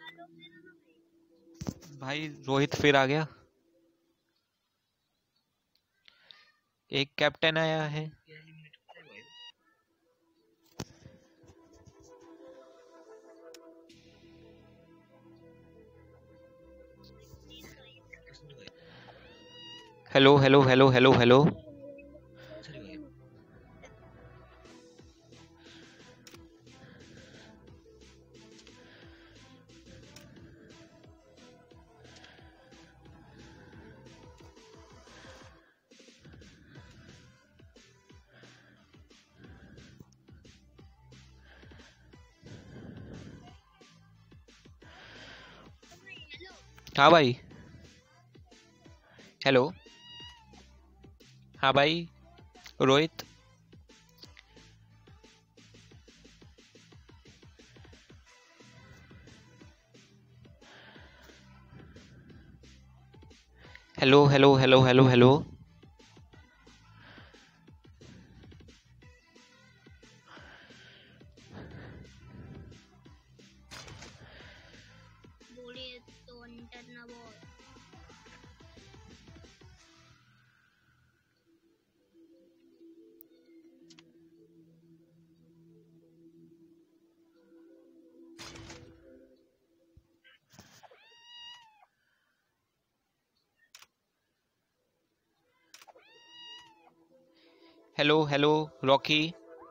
Speaker 1: भाई, रोहित फिर आ गया। एक कैप्टन आया है। Hello hello hello hello hello. हाँ भाई, हेलो। हाँ भाई Rohit. Hello hello hello hello hello.
Speaker 2: बोलिए तो इंटरना बॉल।
Speaker 1: Hello hello Rocky.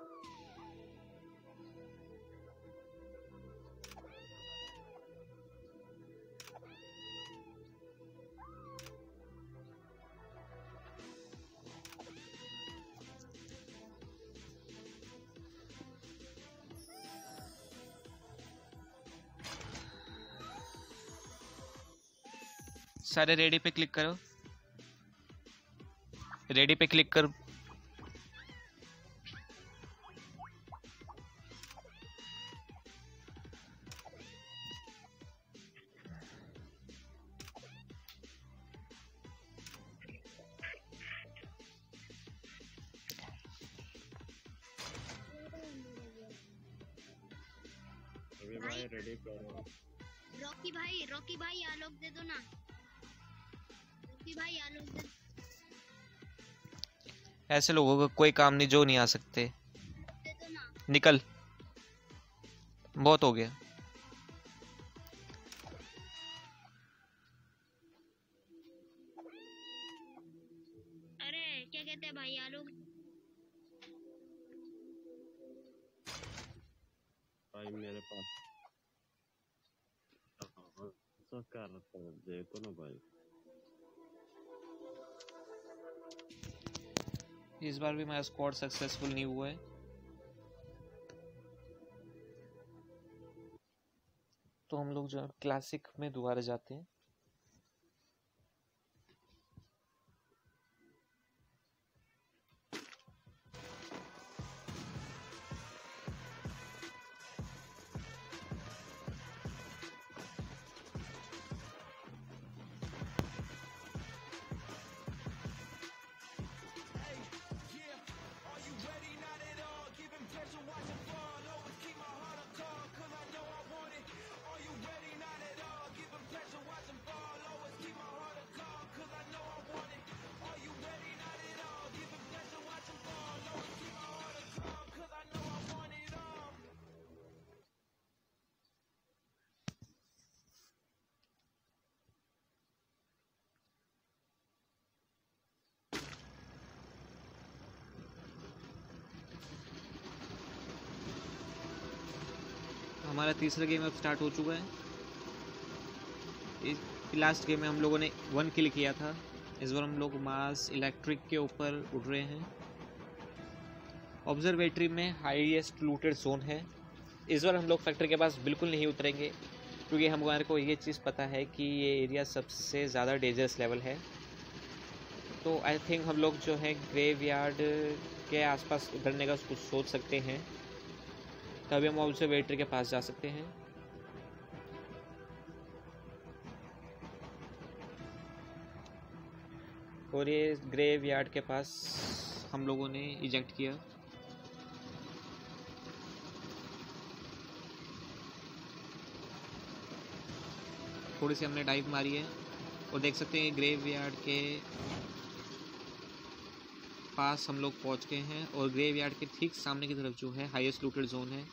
Speaker 1: सारे रेडी पे क्लिक करो, रेडी पे क्लिक कर।
Speaker 4: सभी भाई रेडी करो।
Speaker 2: रॉकी भाई आलोक दे दो ना। रॉकी भाई आलोक दे
Speaker 1: ऐसे लोगों का कोई काम नहीं जो नहीं आ सकते।
Speaker 2: दो ना।
Speaker 1: निकल, बहुत हो गया।
Speaker 2: अरे क्या कहते हैं भाई आलोक।
Speaker 4: भाई मेरे पास सब कर देखो ना भाई।
Speaker 1: इस बार भी मेरा स्क्वाड सक्सेसफुल नहीं हुआ है। तो हम लोग जो है क्लासिक में दोबारा जाते हैं। हमारा तीसरा गेम अब स्टार्ट हो चुका है। लास्ट गेम में हम लोगों ने 1 किल किया था। इस बार हम लोग मास इलेक्ट्रिक के ऊपर उड़ रहे हैं। ऑब्जर्वेटरी में हाईएस्ट लूटेड जोन है। इस बार हम लोग फैक्ट्री के पास बिल्कुल नहीं उतरेंगे क्योंकि हमारे को ये चीज़ पता है कि ये एरिया सबसे ज़्यादा डेंजरस लेवल है। तो आई थिंक हम लोग जो है ग्रेवयार्ड के आसपास उतरने का कुछ सोच सकते हैं, तभी हम ऑब्जर्वेटरी के पास जा सकते हैं। और ये ग्रेवयार्ड के पास हम लोगों ने इजेक्ट किया। थोड़ी सी हमने डाइव मारी है और देख सकते हैं ग्रेवयार्ड के पास हम लोग पहुंच गए हैं। और ग्रेवयार्ड के ठीक सामने की तरफ जो है हाईएस्ट लूटेड जोन है।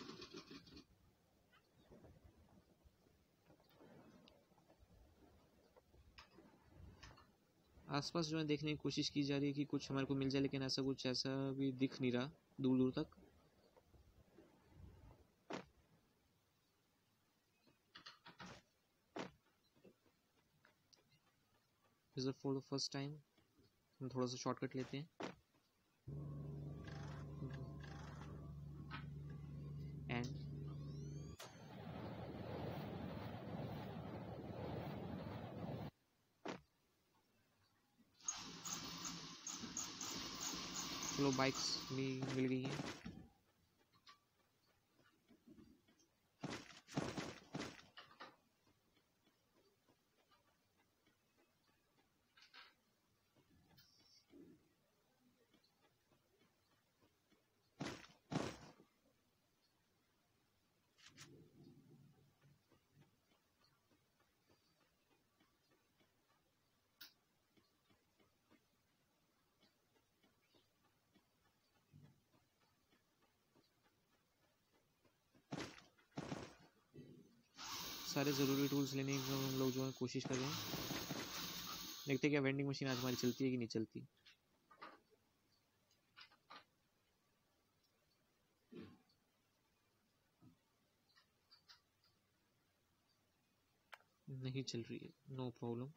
Speaker 1: आसपास जो है देखने की कोशिश की जा रही है कि कुछ हमारे को मिल जाए, लेकिन ऐसा भी दिख नहीं रहा दूर दूर तक। Is for the first time हम थोड़ा सा शॉर्टकट लेते हैं एंड चलो बाइक्स भी मिल गई हैं। सारे ज़रूरी टूल्स लेने की हम लोग जो है कोशिश कर रहे हैं। देखते हैं क्या वेंडिंग मशीन आज हमारी चलती है कि नहीं चलती। नहीं चल रही है, नो प्रॉब्लम।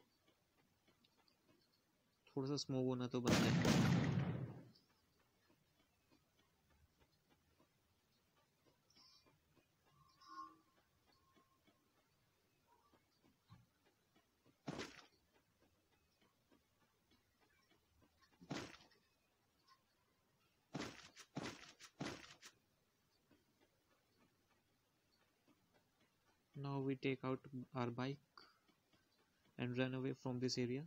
Speaker 1: थोड़ा सा स्मोक होना तो बनता है। Now we take out our bike and run away from this area.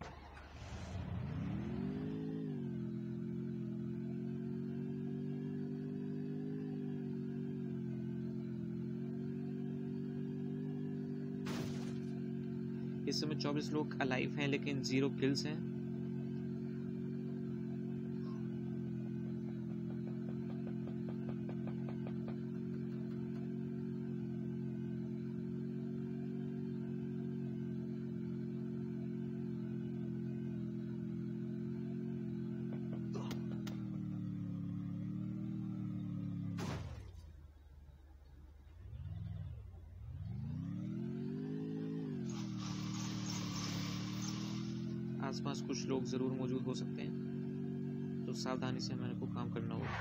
Speaker 1: इस समय 24 लोग अलाइव हैं लेकिन 0 किल्स हैं। आसपास कुछ लोग ज़रूर मौजूद हो सकते हैं, तो सावधानी से मेरे को काम करना होगा।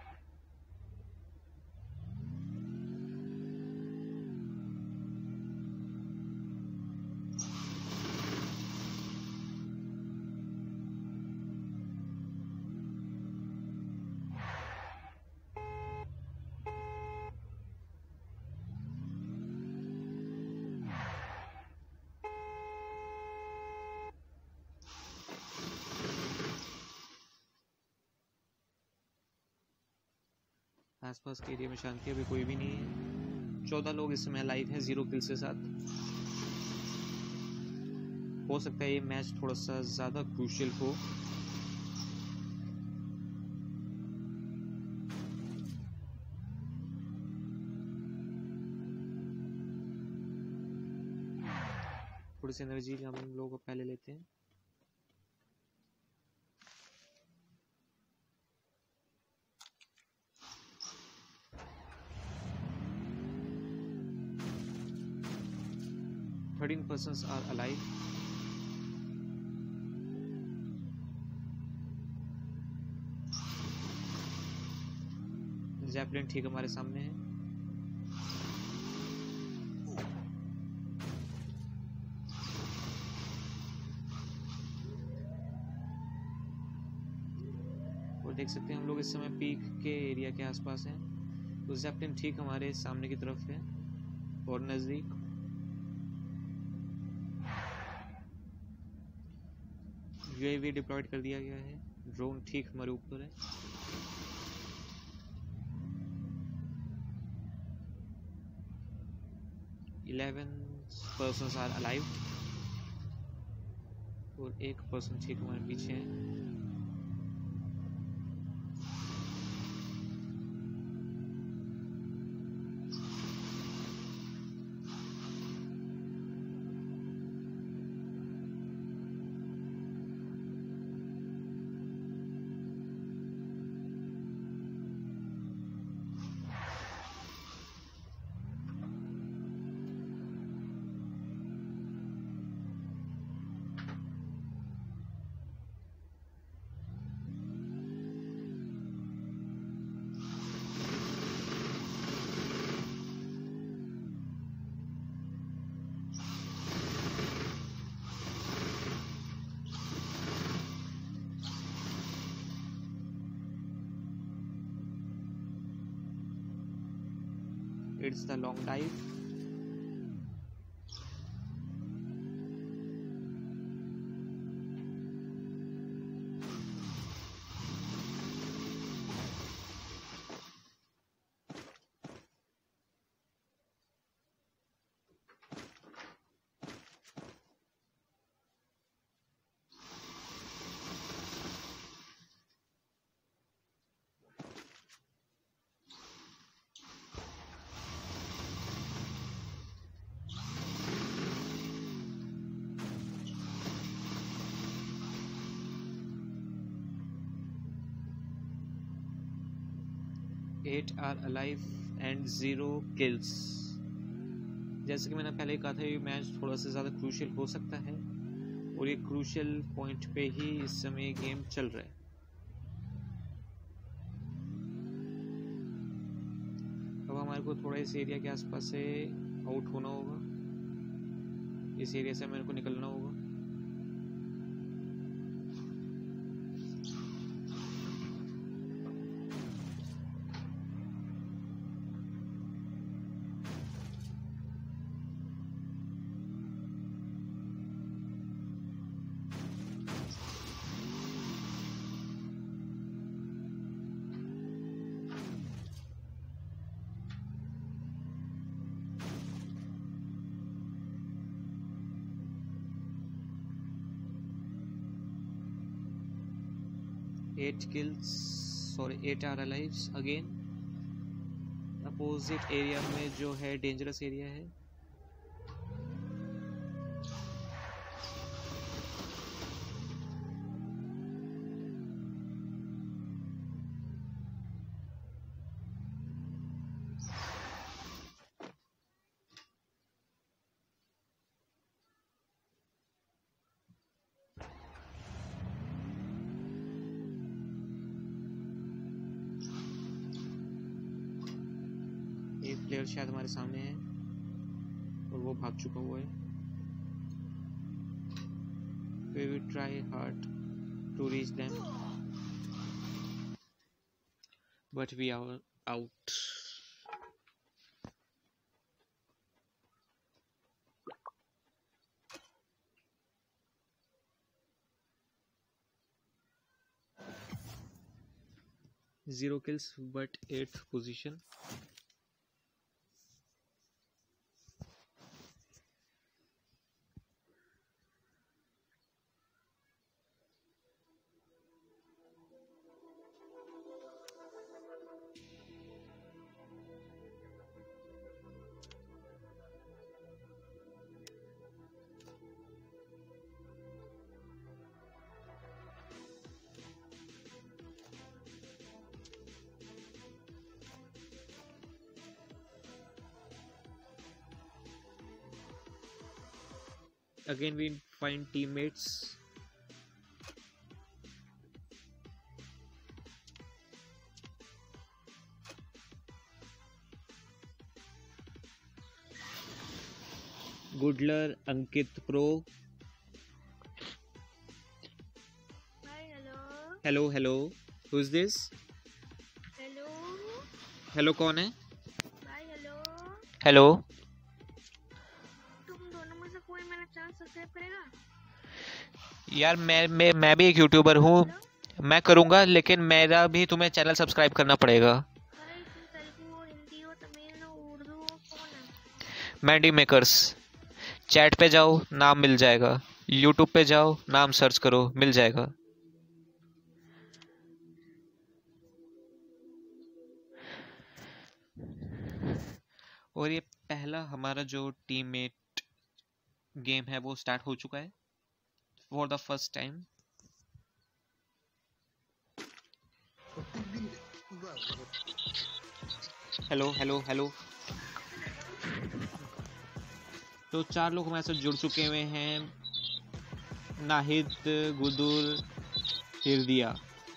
Speaker 1: आसपास के एरिया में शांति अभी कोई भी नहीं है। 14 लोग इस समय लाइव हैं 0 किल के साथ। हो सकता है ये मैच थोड़ा सा ज़्यादा क्रूशियल हो। थोड़ी सी एनर्जी हम लोग पहले लेते हैं। Thirteen persons are alive. Zeppelin ठीक हमारे सामने है। और देख सकते हैं हम लोग इस समय पीक के एरिया के आसपास हैं। तो जैपलिन ठीक हमारे सामने की तरफ है और नज़दीक। यूएवी डिप्लॉयड कर दिया गया है। ड्रोन ठीक हमारे ऊपर है। इलेवन पर्सन्स आर अलाइव और 1 पर्सन ठीक हमारे पीछे है। It's the long dive. Eight are alive and 0 kills. जैसे कि मैंने पहले कहा था ये मैच थोड़ा सा ज़्यादा क्रूशियल हो सकता है और ये क्रूशियल पॉइंट पे ही इस समय गेम चल रहा है। अब हमारे को थोड़ा इस एरिया के आसपास से आउट होना होगा। इस एरिया से मेरे को निकलना होगा। 8 kills, sorry 8 are alive again. Opposite area में जो है डेंजरस एरिया है. एक प्लेयर शायद हमारे सामने है और वो भाग चुका हुआ है. We will try hard to reach them, but we are out. Zero kills, but 8th position. Again we find teammates. Goodler, Ankit Pro.
Speaker 2: Hi, hello.
Speaker 1: Hello, hello. Who's this?
Speaker 2: Hello.
Speaker 1: Hello, कौन है?
Speaker 2: Bye, hello.
Speaker 1: Hello.
Speaker 2: तुम दोनों में से कोई मेरा चैनल सब्सक्राइब करेगा?
Speaker 1: यार मैं भी एक यूट्यूबर हूँ. मैं करूँगा, लेकिन मेरा भी तुम्हें चैनल सब्सक्राइब करना पड़ेगा.
Speaker 2: भाई तुम तेलुगु हो, हिंदी हो, तमिल हो, उर्दू हो, कौन है?
Speaker 1: मैंडी मेकर्स. चैट पे जाओ, नाम मिल जाएगा. यूट्यूब पे जाओ, नाम सर्च करो, मिल जाएगा. और ये पहला हमारा जो टीममेट गेम है वो स्टार्ट हो चुका है for the first time. Hello hello hello. तो 4 लोग हमारे साथ जुड़ चुके हुए हैं. नाहिद, गुदुर, हिरदिया.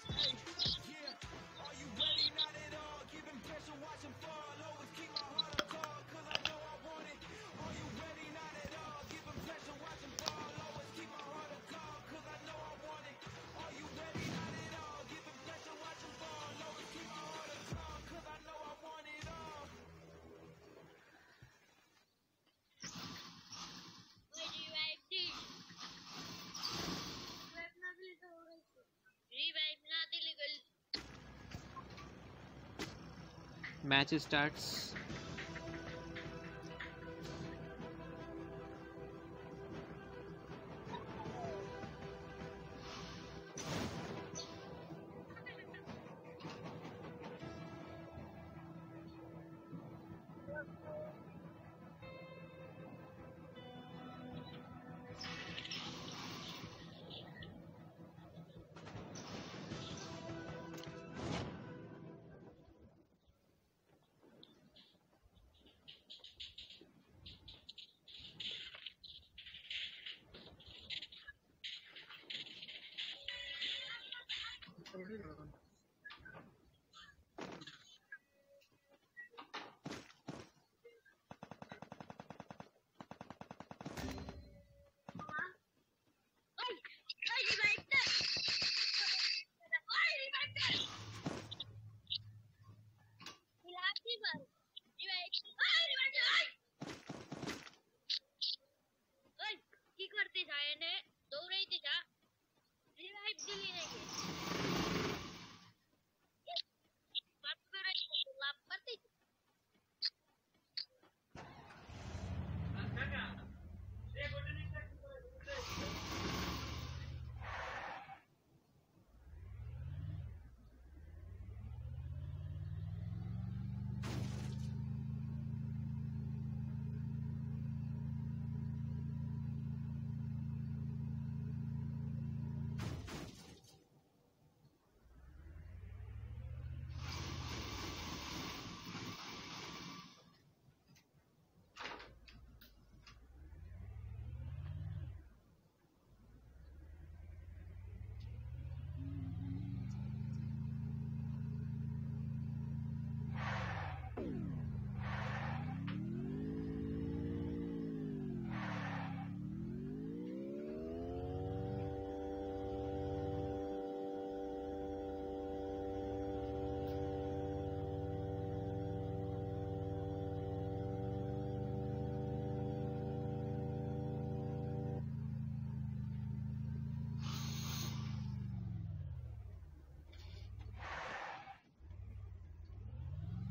Speaker 1: Match starts.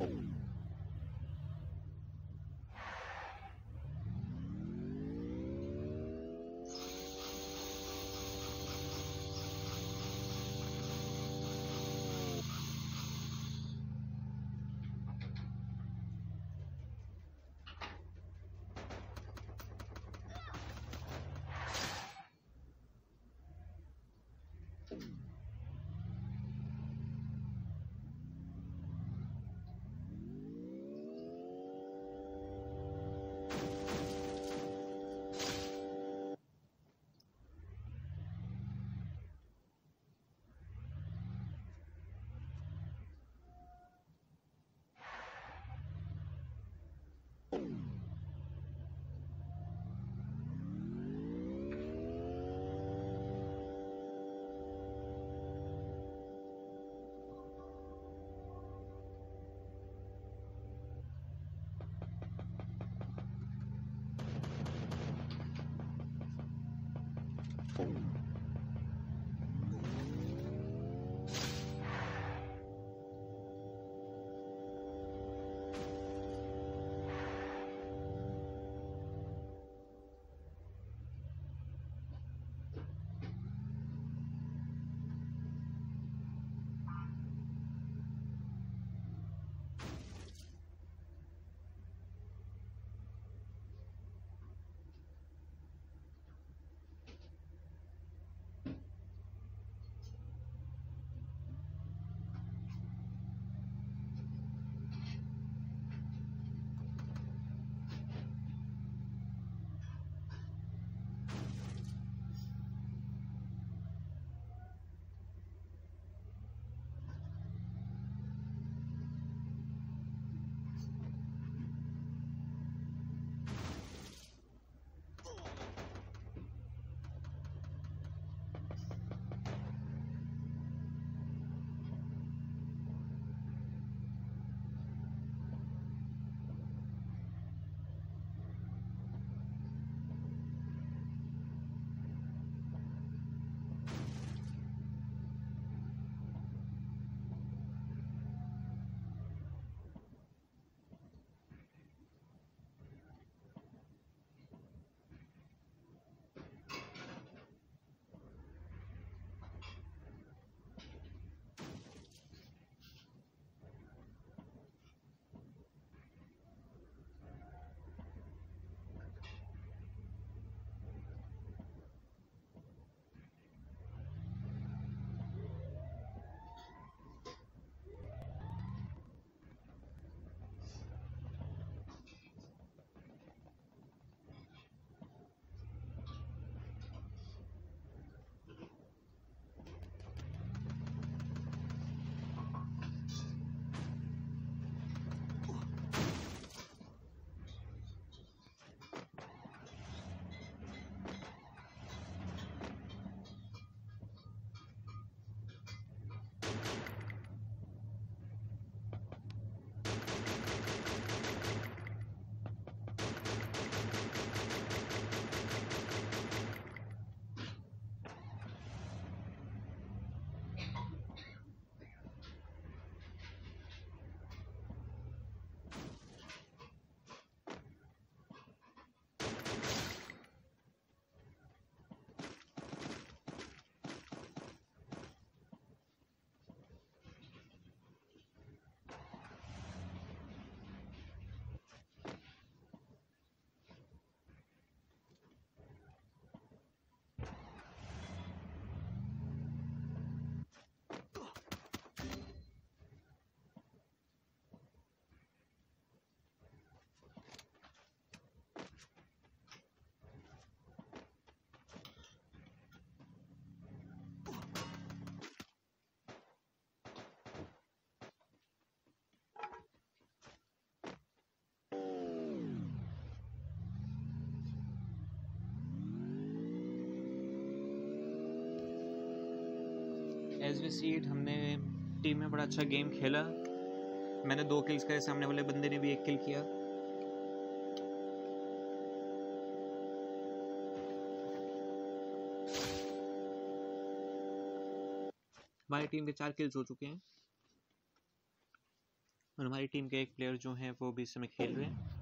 Speaker 1: As we see it, हमने टीम में बड़ा अच्छा गेम खेला। मैंने 2 किल्स करे, सामने वाले बंदे ने भी 1 किल किया। हमारी टीम के 4 किल्स हो चुके हैं। और हमारी टीम के एक प्लेयर जो हैं वो भी इस समय खेल रहे हैं।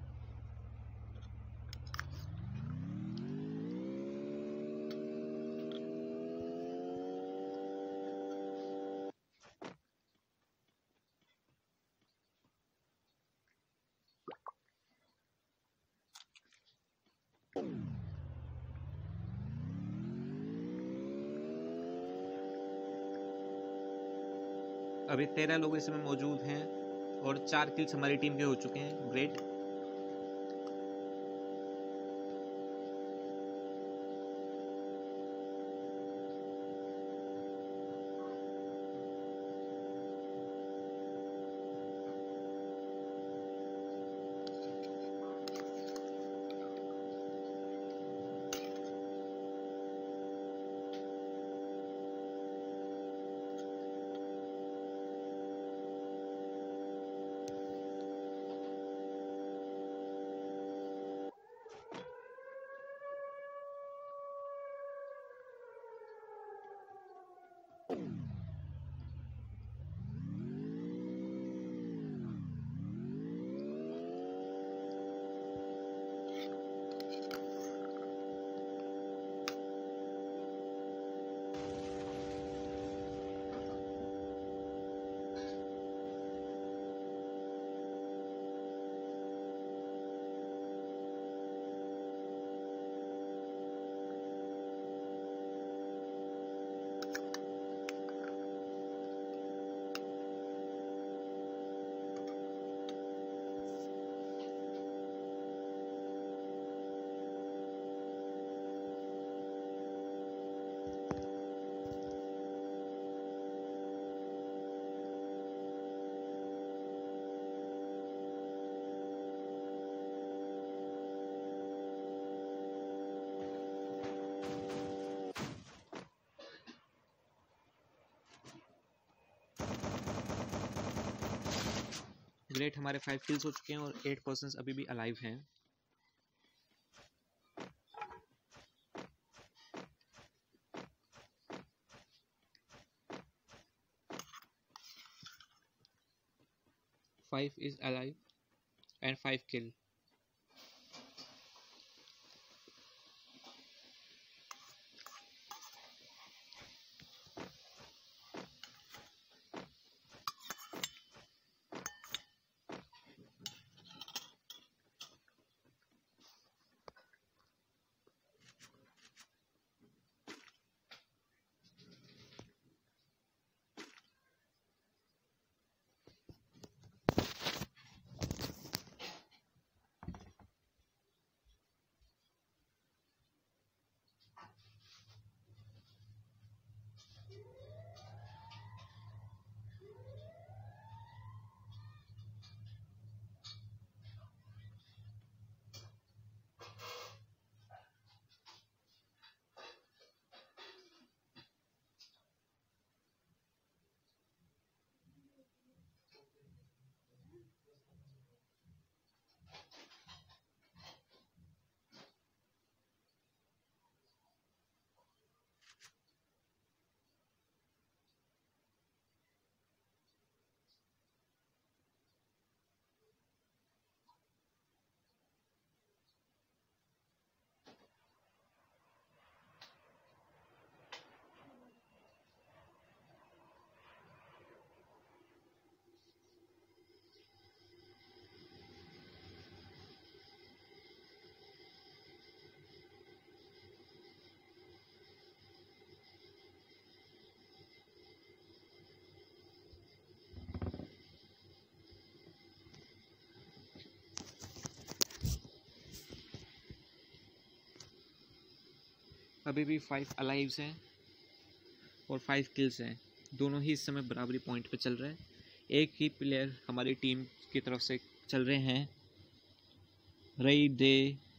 Speaker 1: अभी 13 लोग इस समय मौजूद हैं और 4 किल्स हमारी टीम के हो चुके हैं। ग्रेट। ग्रेट। हमारे 5 किल्स हो चुके हैं और 8 पर्सन्स अभी भी अलाइव हैं। Five is alive and 5 kill. अभी भी 5 अलाइव्स हैं और 5 किल्स हैं। दोनों ही इस समय बराबरी पॉइंट पे चल रहे हैं। एक ही प्लेयर हमारी टीम की तरफ से चल रहे हैं, रई दे।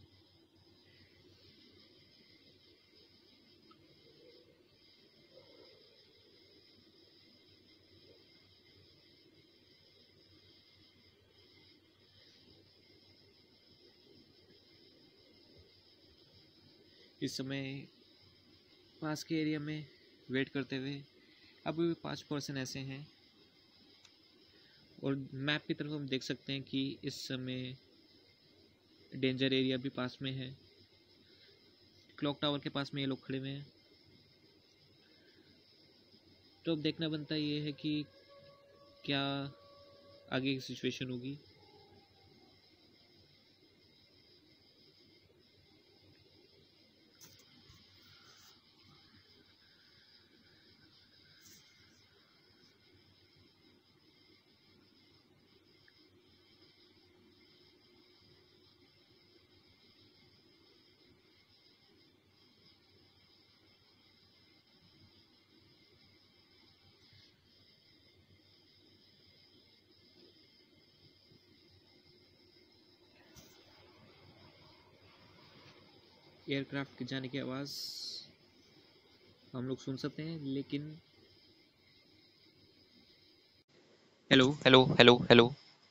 Speaker 1: इस समय पास के एरिया में वेट करते हुए अभी भी 5 पर्सन ऐसे हैं और मैप की तरफ हम देख सकते हैं कि इस समय डेंजर एरिया भी पास में है। क्लॉक टावर के पास में ये लोग खड़े हुए हैं। तो अब देखना बनता ये है कि क्या आगे की सिचुएशन होगी। एयरक्राफ्ट के जाने की आवाज़ हम लोग सुन सकते हैं, लेकिन हेलो हेलो हेलो हेलो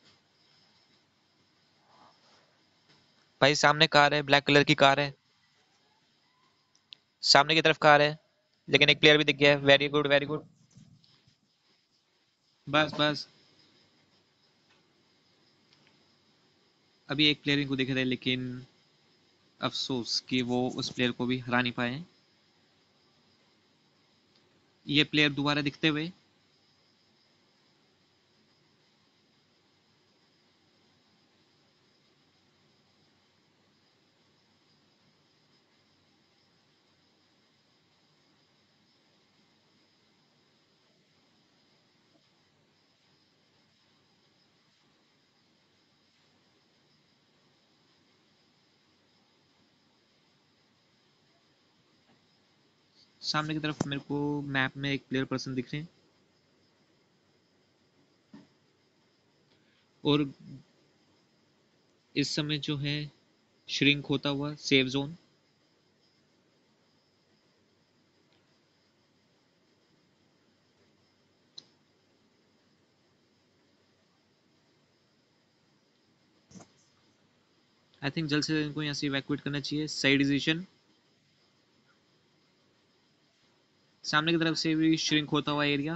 Speaker 1: भाई, सामने कार है, ब्लैक कलर की कार है, सामने की तरफ कार है, लेकिन एक प्लेयर भी दिख गया है। Very good very good. बस बस, अभी एक प्लेयर को दिख रहा है, लेकिन अफसोस कि वो उस प्लेयर को भी हरा नहीं पाए। ये प्लेयर दोबारा दिखते हुए। सामने की तरफ मेरे को मैप में एक प्लेयर पर्सन दिख रहे हैं, और इस समय जो है श्रिंक होता हुआ सेफ जोन। आई थिंक जल्द से जल्द इनको यहाँ से इवैक्यूएट करना चाहिए। सही डिसीजन। सामने की तरफ से भी श्रिंक होता हुआ एरिया।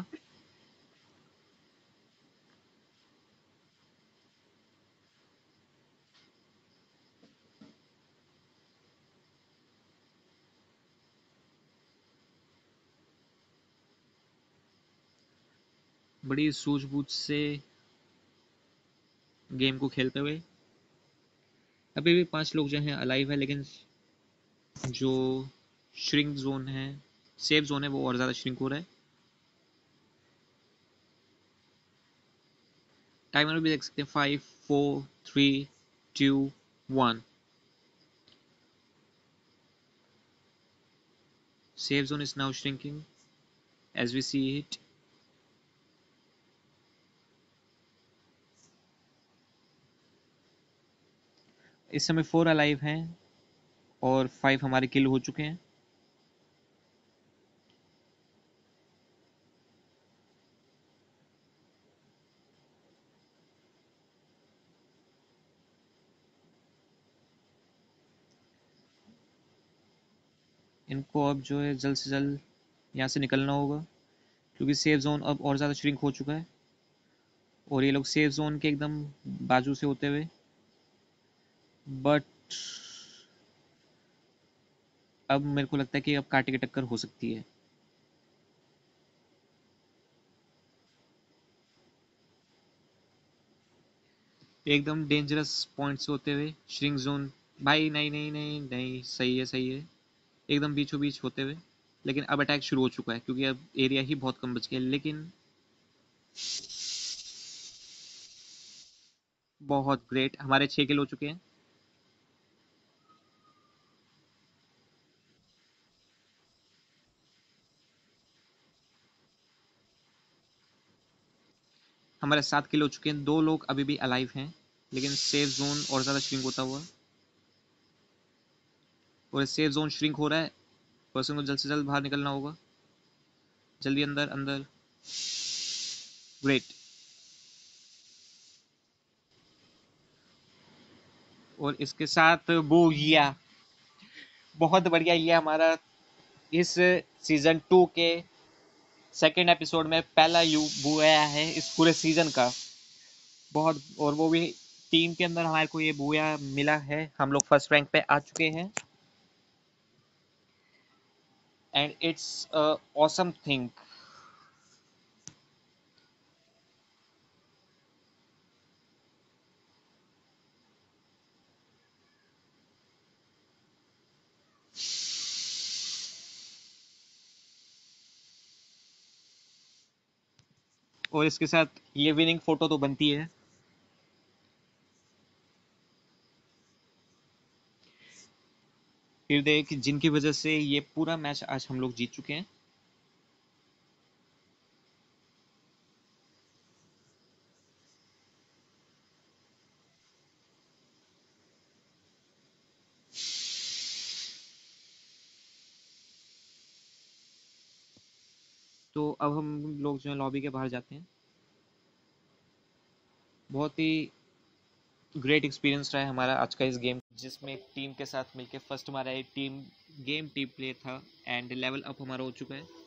Speaker 1: बड़ी सूझबूझ से गेम को खेलते हुए। अभी भी 5 लोग जो हैं अलाइव है, लेकिन जो श्रिंक जोन है, सेफ जोन है, वो और ज़्यादा श्रिंक हो रहा है। टाइमर भी देख सकते हैं, 5 4 3 2 1। Safe zone is now shrinking as we see it. इस समय 4 अलाइव हैं और 5 हमारे किल हो चुके हैं। इनको अब जो है जल्द से जल्द यहाँ से निकलना होगा, क्योंकि सेफ जोन अब और ज़्यादा श्रिंक हो चुका है, और ये लोग सेफ जोन के एकदम बाजू से होते हुए। बट अब मेरे को लगता है कि अब कांटे की टक्कर हो सकती है। एकदम डेंजरस पॉइंट से होते हुए श्रिंक जोन। भाई नहीं नहीं नहीं नहीं, सही है सही है, एकदम बीचों बीच होते हुए। लेकिन अब अटैक शुरू हो चुका है, क्योंकि अब एरिया ही बहुत कम बच गया। लेकिन बहुत ग्रेट, हमारे 6 किल हो चुके हैं। हमारे 7 किल हो चुके हैं। 2 लोग अभी भी अलाइव हैं, लेकिन सेफ जोन और ज़्यादा श्रिंक होता हुआ, और सेफ जोन श्रिंक हो रहा है। पर्सन को जल्द से जल्द बाहर निकलना होगा। जल्दी अंदर अंदर। ग्रेट। और इसके साथ बूया, बहुत बढ़िया। ये हमारा इस सीजन 2 के सेकेंड एपिसोड में पहला यू बुया है इस पूरे सीजन का। बहुत, और वो भी टीम के अंदर हमारे को ये बूया मिला है, हम लोग फर्स्ट रैंक पे आ चुके हैं एंड इट्स ऑसम थिंग। और इसके साथ ये विनिंग फोटो तो बनती है। फिर देख जिनकी वजह से ये पूरा मैच आज हम लोग जीत चुके हैं। तो अब हम लोग जो है लॉबी के बाहर जाते हैं। बहुत ही ग्रेट एक्सपीरियंस रहा है हमारा आज का इस गेम, जिसमें टीम के साथ मिलके फर्स्ट हमारा एक टीम प्ले था एंड लेवल अप हमारा हो चुका है।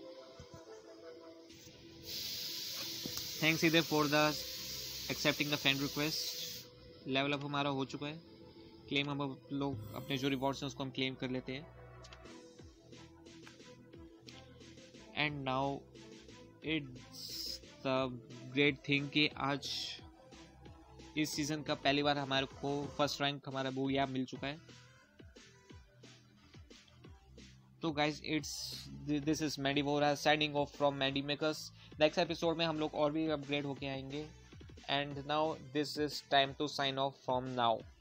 Speaker 1: थैंक्स इधर for the accepting the friend request. Level up हमारा हो चुका है। क्लेम हम लोग अपने जो रिवॉर्ड्स हैं उसको हम क्लेम कर लेते हैं। And now it's the great thing कि आज इस सीजन का पहली बार हमारे को फर्स्ट रैंक हमारा बूया मिल चुका है। तो गाइस दिस इज मैंडीवोरा signing off from Mandy makers. Next episode में हम लोग और भी अपग्रेड होके आएंगे and now this is time to sign off from now.